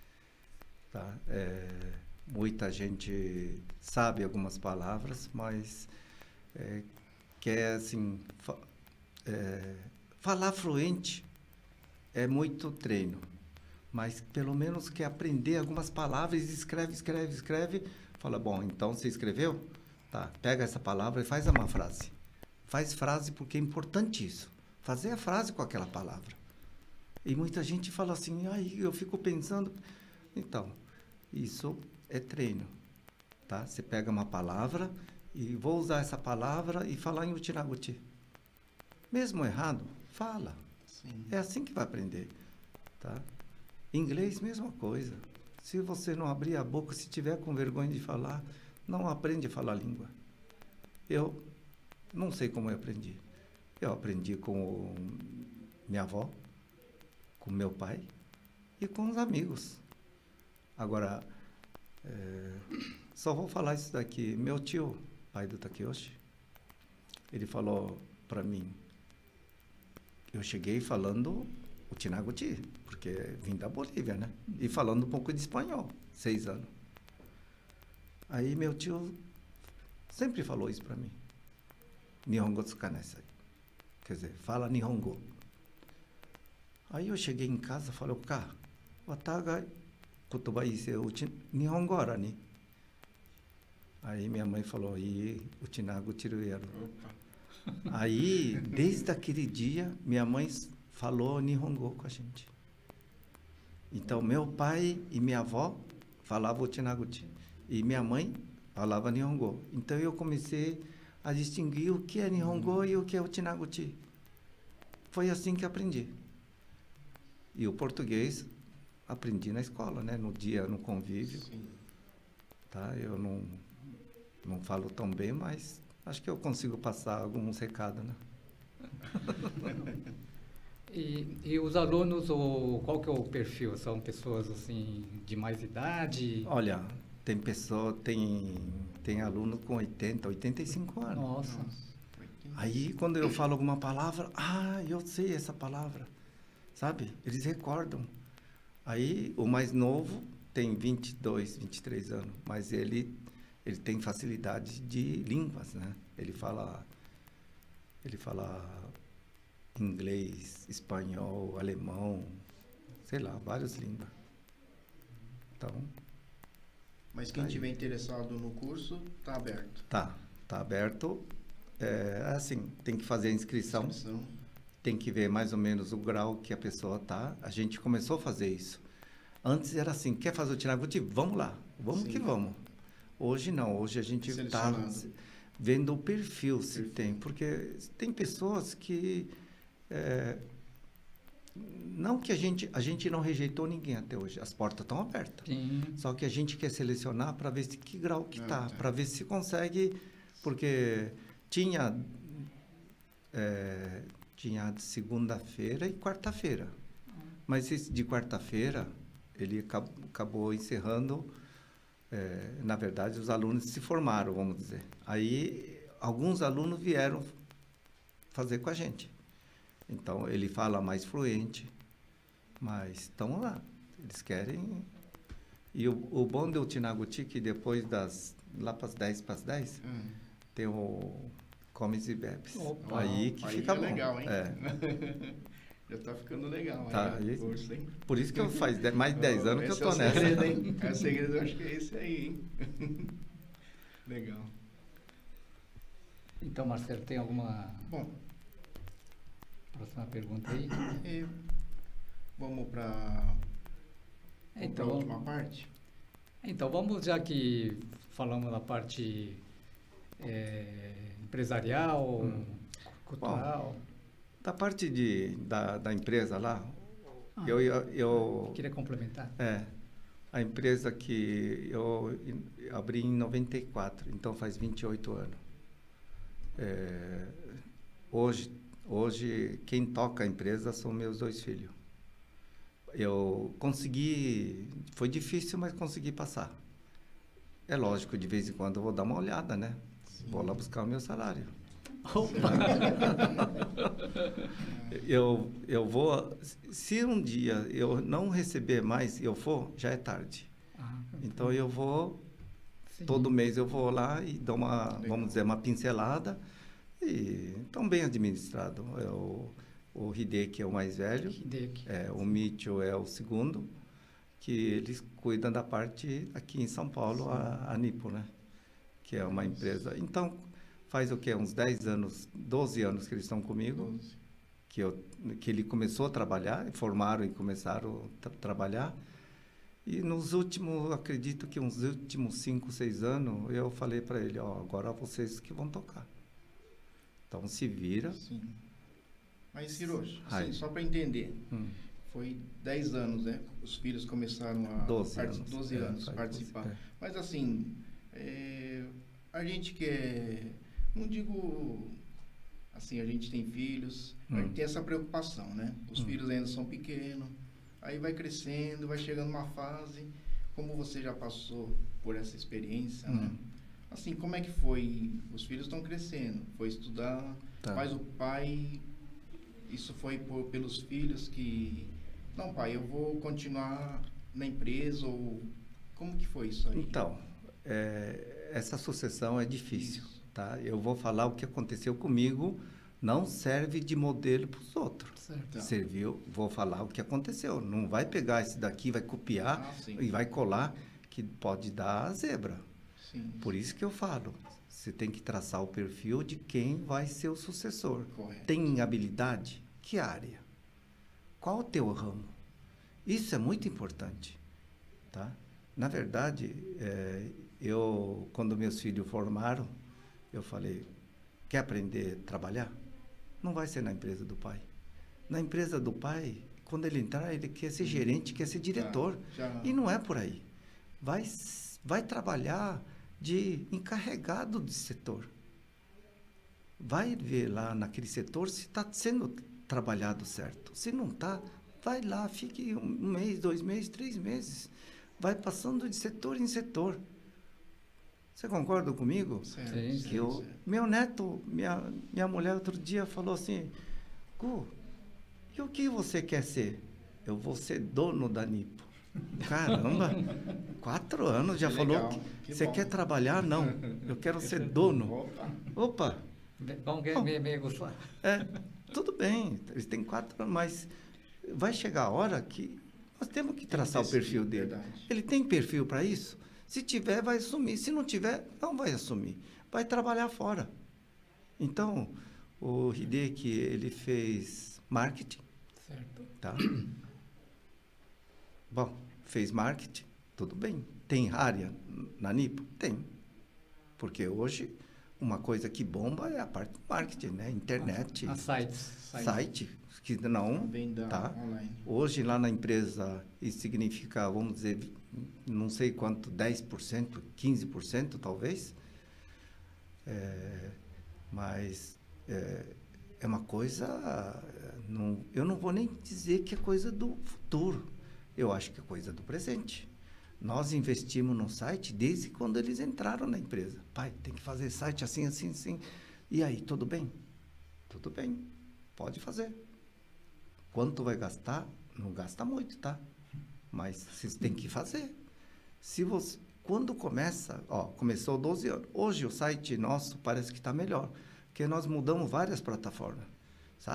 Tá? É, muita gente sabe algumas palavras, mas é, quer, assim, fa- é, falar fluente é muito treino. Mas pelo menos quer aprender algumas palavras, escreve, escreve, escreve. Fala, bom, então você escreveu? Tá, pega essa palavra e faz uma frase. Faz frase porque é importante isso. Fazer a frase com aquela palavra. E muita gente fala assim, aí eu fico pensando. Então, isso é treino. Tá? Você pega uma palavra e vou usar essa palavra e falar em Utinaguti. Mesmo errado, fala. Sim. É assim que vai aprender. Tá? Inglês, mesma coisa. Se você não abrir a boca, se tiver com vergonha de falar, não aprende a falar a língua. Eu não sei como eu aprendi. Eu aprendi com o- minha avó, com meu pai e com os amigos. Agora, é, só vou falar isso daqui. Meu tio, pai do Takeyoshi, ele falou para mim, eu cheguei falando o Tinaguti, porque vim da Bolívia, né? E falando um pouco de espanhol, seis anos. Aí meu tio sempre falou isso para mim. Nihongo tsukanasai. Quer dizer, fala Nihongo. Aí eu cheguei em casa e falei, Ká, wataga kotoba ise uchi Nihongo ara ni. Aí minha mãe falou, e o Tinaguti ruero. Opa. Aí, desde aquele dia, minha mãe falou Nihongo com a gente. Então, meu pai e minha avó falavam o Tinaguti. E minha mãe falava Nihongo. Então, eu comecei a distinguir o que é Nihongo e o que é o Tinaguti. Foi assim que aprendi. E o português aprendi na escola, né? No dia, no convívio. Sim. Tá? Eu não, não falo tão bem, mas acho que eu consigo passar alguns recados, né? E, e os alunos, o, qual que é o perfil? São pessoas assim de mais idade? Olha, tem pessoa, tem, tem aluno com oitenta, oitenta e cinco anos. Nossa. Foi que- Aí, quando eu falo alguma palavra, ah, eu sei essa palavra, sabe? Eles recordam. Aí, o mais novo tem vinte e dois, vinte e três anos, mas ele, ele tem facilidade de línguas, né? Ele fala, ele fala inglês, espanhol, alemão, sei lá, várias línguas. Então, Mas quem Aí. tiver interessado no curso, tá aberto. tá, tá aberto. É, assim, tem que fazer a inscrição. Inscrição. Tem que ver mais ou menos o grau que a pessoa tá. A gente começou a fazer isso. Antes era assim, quer fazer o Tinaguti? Vamos lá, vamos Sim. que vamos. Hoje não, hoje a gente está Selecionado. vendo o perfil se Perfil. tem, porque tem pessoas que é, não que a gente a gente não rejeitou ninguém até hoje, as portas estão abertas. Sim. Só que a gente quer selecionar para ver se que grau que Ah, tá, tá. para ver se consegue, porque tinha é, tinha de segunda-feira e quarta-feira. Mas esse de quarta-feira ele acab- acabou encerrando, é, na verdade os alunos se formaram, vamos dizer. Aí alguns alunos vieram fazer com a gente. Então ele fala mais fluente, mas estão lá, eles querem. E o, o bom do Tinaguti que depois das lá para as dez para as dez Hum. tem o comes e bebes. Opa. Aí que Aí fica é bom. legal, hein? É. Já tá ficando legal. Tá, aí, e- força, hein? Por isso que eu faz de- mais de dez anos que eu Esse tô é o nessa. segredo, hein? É o segredo, eu acho que é esse aí, hein? Legal. Então, Marcelo, tem alguma Bom, próxima pergunta aí? e vamos para a Então, última parte? então, vamos, já que falamos da parte é, empresarial, Hum. cultural. Da parte de, da, da empresa lá, Ah, eu, eu, eu queria complementar. é, a empresa que eu in- abri em noventa e quatro, então faz vinte e oito anos. É, hoje, hoje, quem toca a empresa são meus dois filhos. Eu consegui, foi difícil, mas consegui passar. É lógico, de vez em quando eu vou dar uma olhada, né? Vou lá buscar o meu salário. Eu, eu vou, se um dia eu não receber mais, eu for, já é tarde. Ah, Então eu vou, sim. todo mês eu vou lá e dou uma, Legal. vamos dizer, uma pincelada. E estão bem administrado. É o, o Hideki é o mais velho, Hideki. é, o Mitchell é o segundo, que eles cuidam da parte aqui em São Paulo, a, a Nipo, né? Que é uma empresa. Então, faz o quê? Uns dez anos, doze anos que eles estão comigo, que, eu, que ele começou a trabalhar, formaram e começaram a tra- trabalhar. E nos últimos, acredito que uns últimos cinco, seis anos, eu falei para ele, ó, agora vocês que vão tocar. Então, se vira. Sim. Mas, Hiroshi, Ai. assim, só para entender, Hum. foi dez anos, né? Os filhos começaram a... doze parti- anos. doze É, anos faz participar. doze, é. Mas, assim, é, a gente que é... Não digo... Assim, a gente tem filhos, a gente Hum. tem essa preocupação, né? Os Hum. filhos ainda são pequenos, aí vai crescendo, vai chegando uma fase, como você já passou por essa experiência, né? Hum. Assim, como é que foi? Os filhos estão crescendo, foi estudar, Tá. mas o pai, isso foi por, pelos filhos que, não pai, eu vou continuar na empresa, ou como que foi isso aí? Então, é, essa sucessão é difícil, Isso. tá? Eu vou falar o que aconteceu comigo, não serve de modelo para os outros. Certo. Tá. Serviu, vou falar o que aconteceu. Não vai pegar esse daqui, vai copiar Ah, sim. e vai colar, que pode dar a zebra. Sim, Por isso que eu falo, você tem que traçar o perfil de quem vai ser o sucessor. correto. Tem habilidade? Que área? Qual o teu ramo? Isso é muito importante, tá? Na verdade, é, eu, quando meus filhos formaram, eu falei, quer aprender a trabalhar? Não vai ser na empresa do pai. Na empresa do pai, quando ele entrar, ele quer ser gerente, quer ser diretor. Já, já- E não é por aí. Vai, s- vai trabalhar de encarregado de setor. Vai ver lá naquele setor se está sendo trabalhado certo. Se não está, vai lá, fique um mês, dois meses, três meses. Vai passando de setor em setor. Você concorda comigo? Certo, Sim, certo, Que eu, certo. meu neto, minha, minha mulher outro dia falou assim, Gu, e o que você quer ser? Eu vou ser dono da Nipo. Caramba, quatro anos já Que falou legal, que que você bom. quer trabalhar? Não, eu quero ser dono. Opa, Opa, Vamos que me, me gostar. é, tudo bem, eles têm quatro anos, mas vai chegar a hora que nós temos que traçar o decidir, perfil dele. verdade. Ele tem perfil para isso? Se tiver, vai assumir. Se não tiver, não vai assumir. Vai trabalhar fora. Então, o Hideki, ele fez marketing, Certo. tá? Bom, fez marketing, tudo bem. Tem área na Nipo? Tem. Porque hoje, uma coisa que bomba é a parte do marketing, né? Internet, As sites. sites. site, que não... Venda Tá. online. Hoje, lá na empresa, isso significa, vamos dizer, não sei quanto, dez por cento, quinze por cento talvez. É, mas é, é uma coisa, não, eu não vou nem dizer que é coisa do futuro. Eu acho que é coisa do presente. Nós investimos no site desde quando eles entraram na empresa. Pai, tem que fazer site assim, assim, assim. E aí, tudo bem? Tudo bem, pode fazer. Quanto vai gastar? Não gasta muito, tá? Mas vocês têm que fazer. Se você, quando começa, ó, começou doze anos. Hoje o site nosso parece que está melhor, porque nós mudamos várias plataformas, sabe?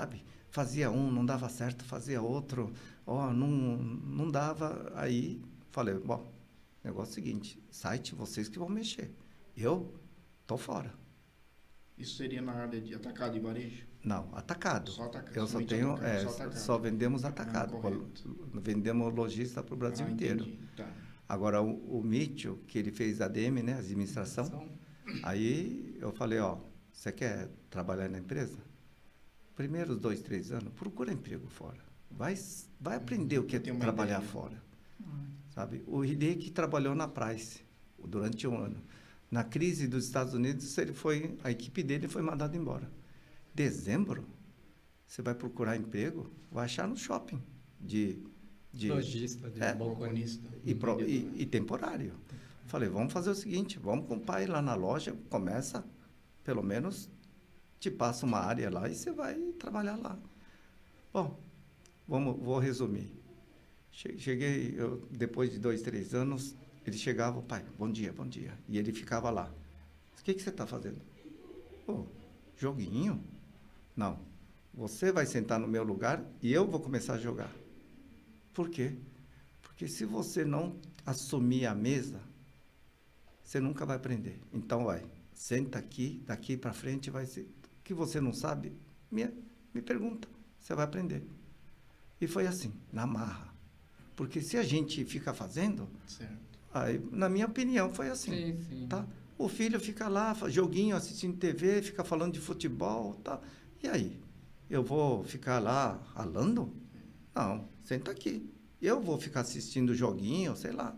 Fazia um, não dava certo, fazia outro, ó, não, não dava. Aí falei, bom, negócio é o seguinte, site vocês que vão mexer. Eu tô fora. Isso seria na área de atacado e varejo? Não, atacado. Só atacado. Eu só somente tenho, atacado, é, só só, atacado. vendemos atacado. Ah, correto. Vendemos lojista para o Brasil Ah, inteiro. entendi. Tá. Agora, o, o Mítio, que ele fez A D M, né, administração, São- aí eu falei, ó, você quer trabalhar na empresa? Primeiros dois, três anos, procura emprego fora. Vai, vai aprender o que é Tem uma trabalhar ideia. fora. Sabe? O Hideki trabalhou na Price durante um ano. Na crise dos Estados Unidos, ele foi, a equipe dele foi mandada embora. Dezembro, você vai procurar emprego, vai achar no shopping de, de Lojista, de É. balconista. e, pro- e- e temporário. Falei, vamos fazer o seguinte, vamos com o pai lá na loja, começa, pelo menos, te passa uma área lá e você vai trabalhar lá. Bom, vamos, vou resumir. Che- Cheguei, eu, depois de dois, três anos, ele chegava, pai, bom dia, bom dia. E ele ficava lá. O que, que você está fazendo? Pô, joguinho? Não. Você vai sentar no meu lugar e eu vou começar a jogar. Por quê? Porque se você não assumir a mesa, você nunca vai aprender. Então, vai, senta aqui, daqui para frente vai ser... O que você não sabe, me, me pergunta, você vai aprender. E foi assim, na marra. Porque se a gente fica fazendo, Certo. aí, na minha opinião, foi assim. Sim, sim. Tá? O filho fica lá, faz joguinho, assistindo T V, fica falando de futebol, tá? E aí? Eu vou ficar lá ralando? Não, senta aqui. Eu vou ficar assistindo joguinho, sei lá.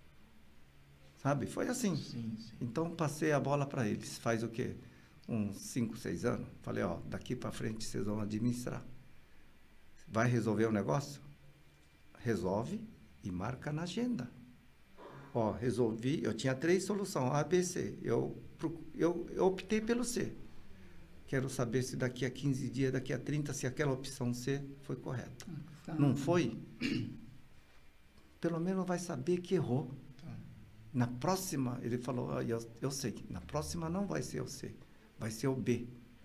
Sabe? Foi assim. Sim, sim. Então, passei a bola para eles. Faz o quê? Uns cinco, seis anos. Falei, ó, daqui para frente vocês vão administrar. Vai resolver o negócio? Resolve e marca na agenda. Ó, resolvi, eu tinha três soluções, A, B, C. Eu, procu- eu, eu optei pelo C. Quero saber se daqui a quinze dias, daqui a trinta, se aquela opção C foi correta. Tá. Não foi? Pelo menos vai saber que errou. Tá. Na próxima, ele falou, "Ah, eu, eu sei, na próxima não vai ser o C, vai ser o B.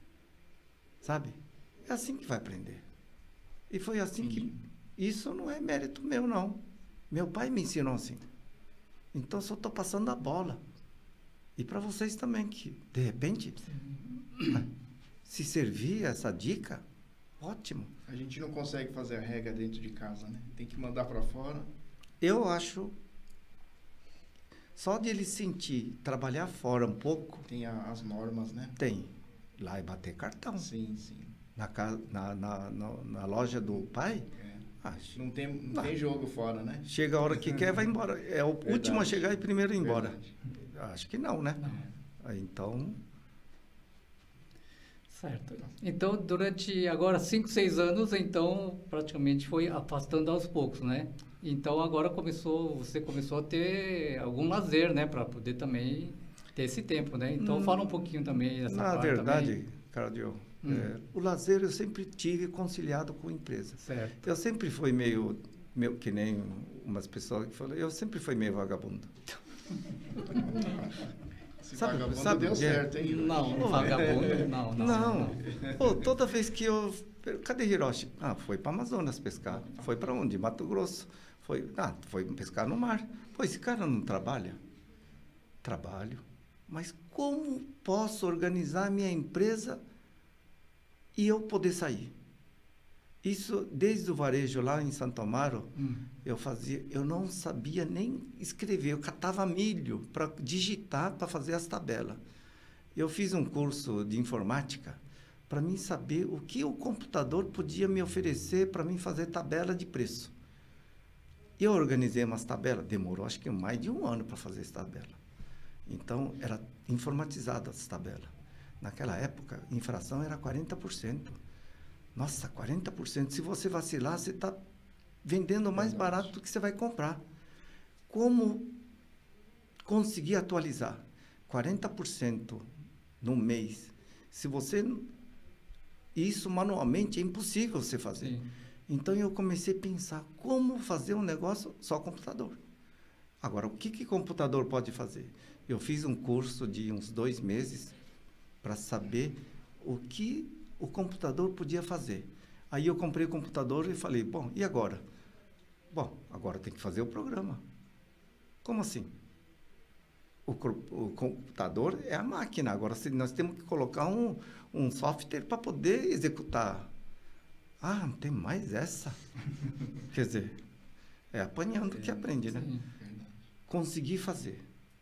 Sabe? É assim que vai aprender. E foi assim Entendi. que... Isso não é mérito meu, não. Meu pai me ensinou assim. Então, só estou passando a bola. E para vocês também, que, de repente, se servir essa dica, ótimo. A gente não consegue fazer a regra dentro de casa, né? Tem que mandar para fora. Eu acho... Só de ele sentir, trabalhar fora um pouco, Tem a- as normas, né? tem. Lá é bater cartão. Sim, sim. Na, casa, na, na, na, na loja do pai, É. acho. Não tem, não Não. tem jogo fora, né? Chega a hora que quer, vai embora. É o Verdade. último a chegar e primeiro a ir embora. Verdade. Acho que não, né? Não. Aí, então, Certo. Então, durante agora cinco, seis anos, então, praticamente foi afastando aos poucos, né? Então, agora começou, você começou a ter algum lazer, né? Para poder também ter esse tempo, né? Então, Hum, fala um pouquinho também dessa na parte verdade, também. Claudio, Hum. é, o lazer eu sempre tive conciliado com a empresa. Certo. Eu sempre fui meio, meio que nem umas pessoas que falam, eu sempre fui meio vagabundo. Esse Sabe- vagabundo sabe deu o que é? certo, hein? Não, vagabundo, não, não. Não. Pô, toda vez que eu... Cadê Hiroshi? Ah, foi para Amazonas pescar. Foi para onde? Mato Grosso. Foi, ah, foi pescar no mar. Pô, esse cara não trabalha? Trabalho. Mas como posso organizar minha empresa e eu poder sair? Isso, desde o varejo lá em Santo Amaro, Hum. eu fazia, eu não sabia nem escrever, eu catava milho para digitar, para fazer as tabelas. Eu fiz um curso de informática para mim saber o que o computador podia me oferecer para mim fazer tabela de preço. Eu organizei umas tabelas, demorou acho que mais de um ano para fazer essa tabela. Então, era informatizada as tabelas. Naquela época, a infração era quarenta por cento. Nossa, quarenta por cento. Se você vacilar, você está vendendo mais Verdade. barato do que você vai comprar. Como conseguir atualizar? quarenta por cento no mês. Se você... Isso manualmente é impossível você fazer. Sim. Então, eu comecei a pensar como fazer um negócio só computador. Agora, o que que computador pode fazer? Eu fiz um curso de uns dois meses para saber o que o computador podia fazer. Aí eu comprei o computador e falei, bom, e agora? Bom, agora tem que fazer o programa. Como assim? O, o computador é a máquina. Agora nós temos que colocar um, um software para poder executar. Ah, não tem mais essa. Quer dizer, é apanhando que aprende, né? Sim. Consegui fazer.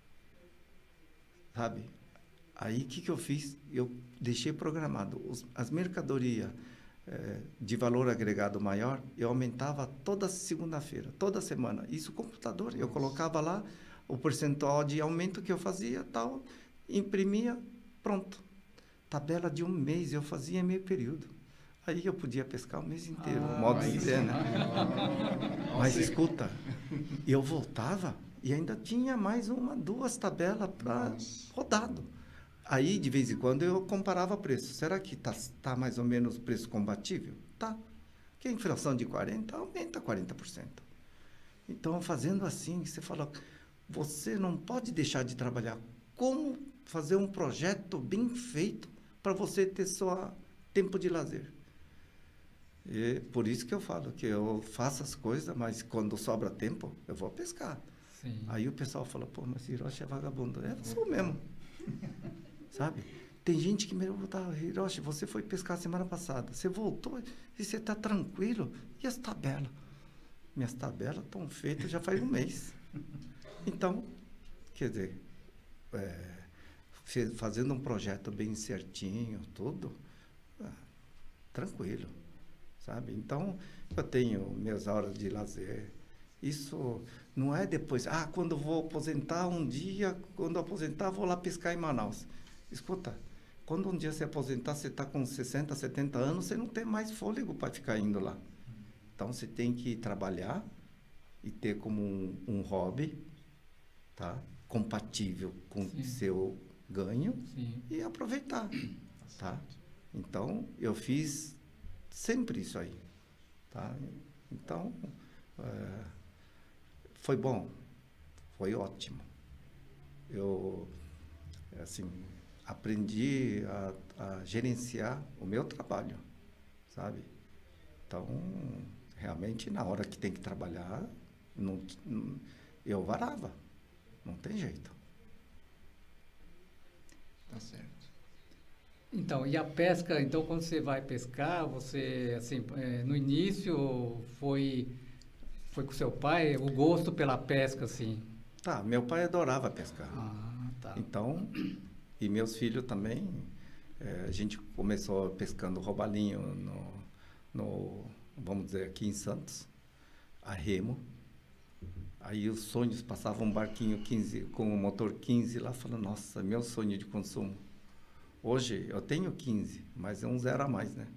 Sabe? Aí o que, que eu fiz? Eu deixei programado. Os, as mercadorias eh, de valor agregado maior, eu aumentava toda segunda-feira, toda semana. Isso computador. Nossa. Eu colocava lá o percentual de aumento que eu fazia, tal, imprimia, pronto. Tabela de um mês eu fazia em meio período. Aí eu podia pescar o mês inteiro, ah, modo de dizer, né? Ah, mas escuta, eu voltava e ainda tinha mais uma, duas tabelas para rodado. Aí, de vez em quando, eu comparava preço. Será que está tá mais ou menos preço compatível? Tá. Que a inflação de quarenta por cento aumenta quarenta por cento. Então, fazendo assim, você fala, você não pode deixar de trabalhar. Como fazer um projeto bem feito para você ter só tempo de lazer? E por isso que eu falo que eu faço as coisas, mas quando sobra tempo, eu vou pescar. Sim. Aí o pessoal fala, pô, mas Hiroshi é vagabundo. É, eu sou mesmo. Sabe? Tem gente que me pergunta, Hiroshi, você foi pescar semana passada, você voltou e você está tranquilo? E as tabelas? Minhas tabelas estão feitas já faz um mês. Então, quer dizer, é, fazendo um projeto bem certinho, tudo, é, tranquilo. Sabe? Então, eu tenho minhas horas de lazer. Isso não é depois, ah, quando eu vou aposentar um dia, quando eu aposentar, vou lá pescar em Manaus. Escuta, quando um dia você aposentar, você está com sessenta, setenta anos, você não tem mais fôlego para ficar indo lá. Então, você tem que trabalhar e ter como um, um hobby, tá? Compatível com o seu ganho. Sim. E aproveitar. Tá? Então, eu fiz sempre isso aí, tá? Então, é, foi bom, foi ótimo. Eu, assim, aprendi a, a gerenciar o meu trabalho, sabe? Então, realmente, na hora que tem que trabalhar, não, não, eu varava, não tem jeito. Tá certo. Então, e a pesca, então, quando você vai pescar, você, assim, é, no início foi, foi com seu pai, o gosto pela pesca, assim? Tá, meu pai adorava pescar. Ah, tá. Então, e meus filhos também, é, a gente começou pescando robalinho no, no, vamos dizer, aqui em Santos, a remo. Aí os sonhos, passavam um barquinho quinze, com o motor quinze lá, falando, nossa, meu sonho de consumo. Hoje eu tenho quinze, mas é um zero a mais, né?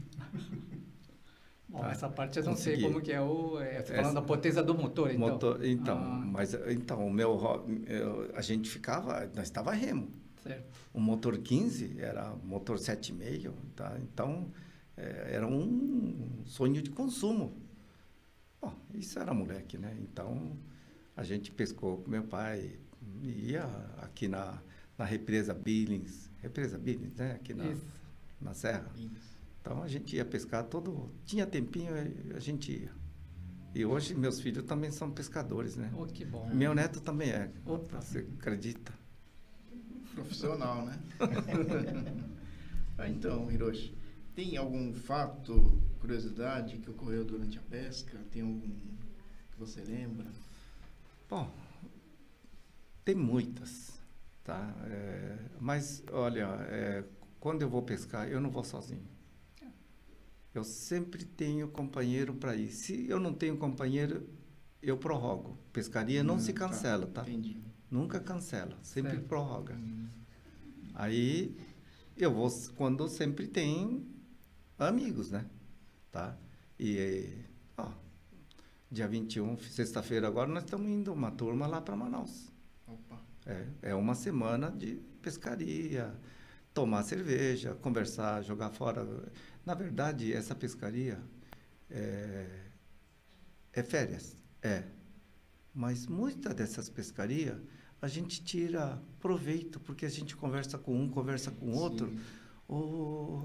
Bom, tá. Essa parte eu não Consegui. sei como que é o... É, você falando Essa, da potência do motor, então? Motor, então, ah. mas então, o meu, eu, a gente ficava, nós estava remo. Certo. O motor quinze era motor sete vírgula cinco, tá? Então, é, era um sonho de consumo. Bom, isso era moleque, né? Então, a gente pescou com meu pai, ia aqui na, na represa Billings, represa Billings, né? Aqui na, na Serra. Isso. Então, a gente ia pescar todo... Tinha tempinho, a gente ia. E hoje, meus filhos também são pescadores, né? Oh, que bom. Meu neto também é. Opa. Você acredita? Profissional, né? Ah, então, Hiroshi, tem algum fato, curiosidade que ocorreu durante a pesca? Tem algum que você lembra? Bom, tem muitas, tá? É, mas, olha, é, quando eu vou pescar, eu não vou sozinho. Eu sempre tenho companheiro para ir. Se eu não tenho companheiro, eu prorrogo. Pescaria não hum, se cancela, tá? tá? Entendi. Nunca cancela, sempre certo. Prorroga. Hum. Aí, eu vou quando sempre tem amigos, né? Tá? E, ó, dia vinte e um, sexta-feira agora, nós estamos indo uma turma lá para Manaus. Opa. É, é uma semana de pescaria, tomar cerveja, conversar, jogar fora. Na verdade, essa pescaria é, é férias, é. Mas muitas dessas pescarias a gente tira proveito, porque a gente conversa com um, conversa com o outro. O,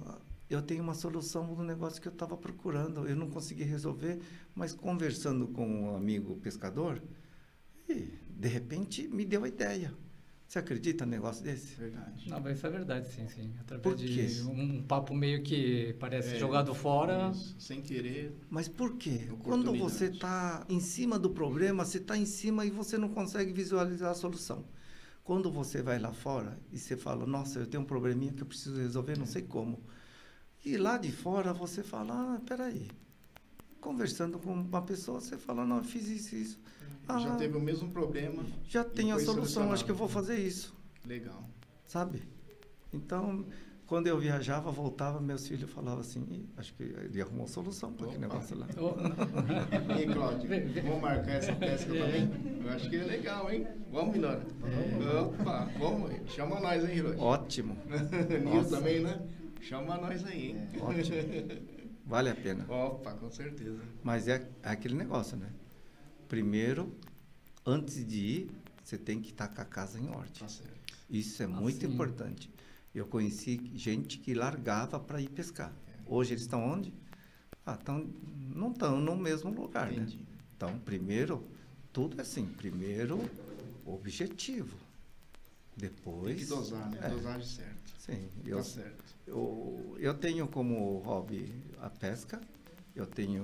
eu tenho uma solução do negócio que eu estava procurando. Eu não consegui resolver, mas conversando com um amigo pescador, e, de repente me deu a ideia. Você acredita num negócio desse? Verdade. Não, mas isso é verdade, sim, sim. Através Por de quê? um papo meio que parece É, jogado fora. isso, sem querer. Mas por quê? Quando você Oportunidade. está em cima do problema, você está em cima e você não consegue visualizar a solução. Quando você vai lá fora e você fala, nossa, eu tenho um probleminha que eu preciso resolver, não sei como. E lá de fora você fala, ah, peraí. Conversando com uma pessoa, você fala, não, eu fiz isso e isso. Ah, Já teve o mesmo problema. já tenho a foi solução, acho que eu vou solucionado. fazer isso. Legal. Sabe? Então, quando eu viajava, voltava, meus filhos falavam assim, "Ih, acho que ele arrumou a solução para aquele Opa. negócio lá." Oh, E aí, Cláudio, vamos marcar essa pesca também? Eu acho que é legal, hein? Vamos, Minora? Opa, vamos. Chama nós, hein, Hiroshi? Ótimo, Nil Nossa. também, né? Chama nós aí, hein? ótimo. Vale a pena. Opa, com certeza. Mas é, é aquele negócio, né? Primeiro, antes de ir, você tem que estar com a casa em ordem. Tá certo. Isso é Ah, muito sim. importante. Eu conheci gente que largava para ir pescar. Hoje eles estão onde? Ah, tão, não estão no mesmo lugar, né? Entendi. Então, primeiro, tudo é assim. Primeiro, objetivo. Depois... Tem que dosar, né? É, Dosagem certa. sim. Eu, Tá certo. eu, eu tenho como hobby a pesca. Eu tenho...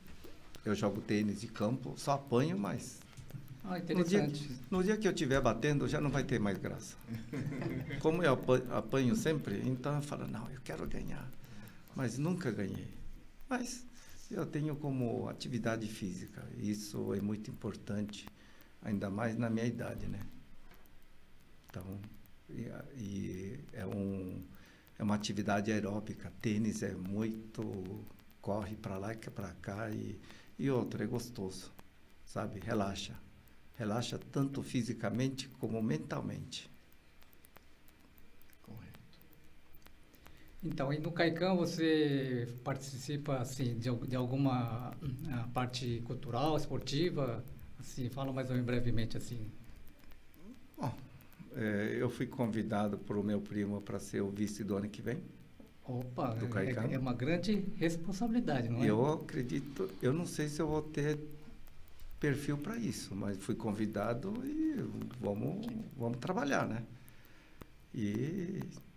Eu jogo tênis de campo. Só apanho, mas... ah, No dia, interessante. no dia que eu estiver batendo, já não vai ter mais graça. Como eu apa- apanho sempre, então eu falo, não, eu quero ganhar. Mas nunca ganhei. Mas eu tenho como atividade física. Isso é muito importante, ainda mais na minha idade, né? Então, e, a- e é, um, é uma atividade aeróbica. Tênis é muito... Corre para lá e para cá. E, e outro, é gostoso, sabe? Relaxa. Relaxa tanto fisicamente como mentalmente. Correto. Então, e no Caicão você participa assim de, al- de alguma ah, parte cultural, esportiva? Assim, fala mais ou menos brevemente assim. Bom, eh, eu fui convidado por o meu primo para ser o vice do ano que vem. Opa, Do é, Caicão? é uma grande responsabilidade, não E é? eu acredito, eu não sei se eu vou ter perfil para isso, mas fui convidado e vamos, vamos trabalhar, né? E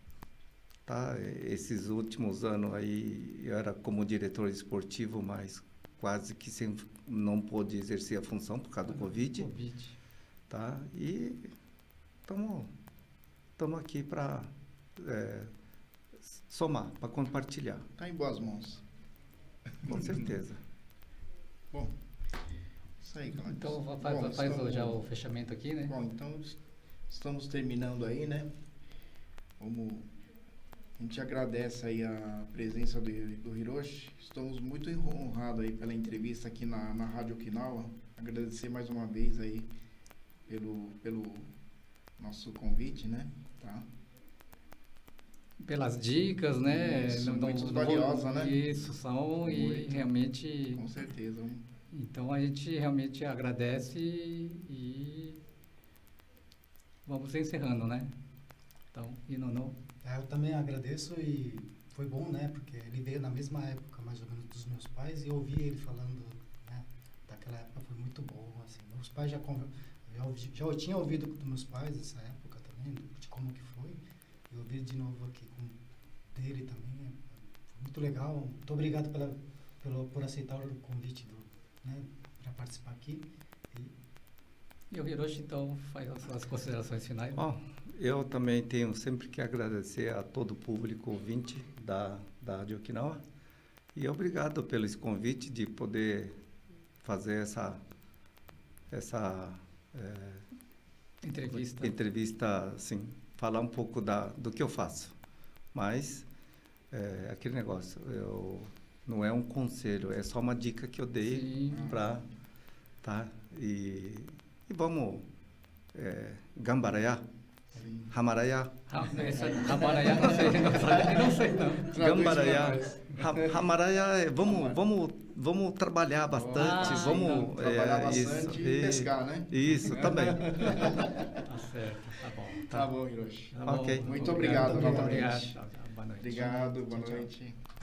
tá, esses últimos anos aí eu era como diretor esportivo, mas quase que sem, não pude exercer a função por causa do Covid, Covid. tá? E estamos estamos aqui para somar, para compartilhar, Tá em boas mãos. com certeza. Bom, isso aí, Cláudio. Então fa- faz, Bom, faz estamos- já o fechamento aqui, né? Bom, então es- estamos terminando aí, né? Vamos, a gente agradece aí a presença do, do Hiroshi. Estamos muito honrados aí pela entrevista aqui na, na Rádio Okinawa. Agradecer mais uma vez aí pelo, pelo nosso convite, né? Tá? Pelas dicas, né? Isso, Não- não- muito não- valiosas, né? Isso, são e Muito. realmente... Com certeza. Um- Então a gente realmente agradece e vamos encerrando, né? Então, e não, não. É, eu também agradeço e foi bom, né? Porque ele veio na mesma época, mais ou menos, dos meus pais e eu ouvi ele falando, né? Daquela época foi muito bom, assim. Meus pais já, conver- já, ouvi- já eu tinha ouvido dos meus pais essa época também, de como que foi. E ouvir de novo aqui com dele também, é, foi muito legal. Muito obrigado pela, pelo, por aceitar o convite do, né? Para participar aqui. E E o Hiroshi, então, faz as suas considerações finais. Bom, eu também tenho sempre que agradecer a todo o público ouvinte da, da Rádio Okinawa e obrigado pelo esse convite de poder fazer essa, essa eh, Entrevista. entrevista, assim, falar um pouco da, do que eu faço. Mas, é aquele negócio, eu, não é um conselho, é só uma dica que eu dei Sim. para... Tá? E, e vamos... É, gambaraiá, Sim. hamaraiá, Ah, essa Ramaraiá não sei, não sabe, não sei não. Traduz pra Gambaraiá. nós. Ra- Ramaraiá, é, vamos, vamos, vamos trabalhar bastante, Ah, vamos... Trabalhar é, bastante e isso, pescar, né? Isso, também. Tá certo, tá bom. Tá bom, Hiroshi. Tá bom. Ok. Muito obrigado Muito novamente. obrigado. Tchau, tchau. Boa noite. Obrigado, boa Tchau, tchau. noite.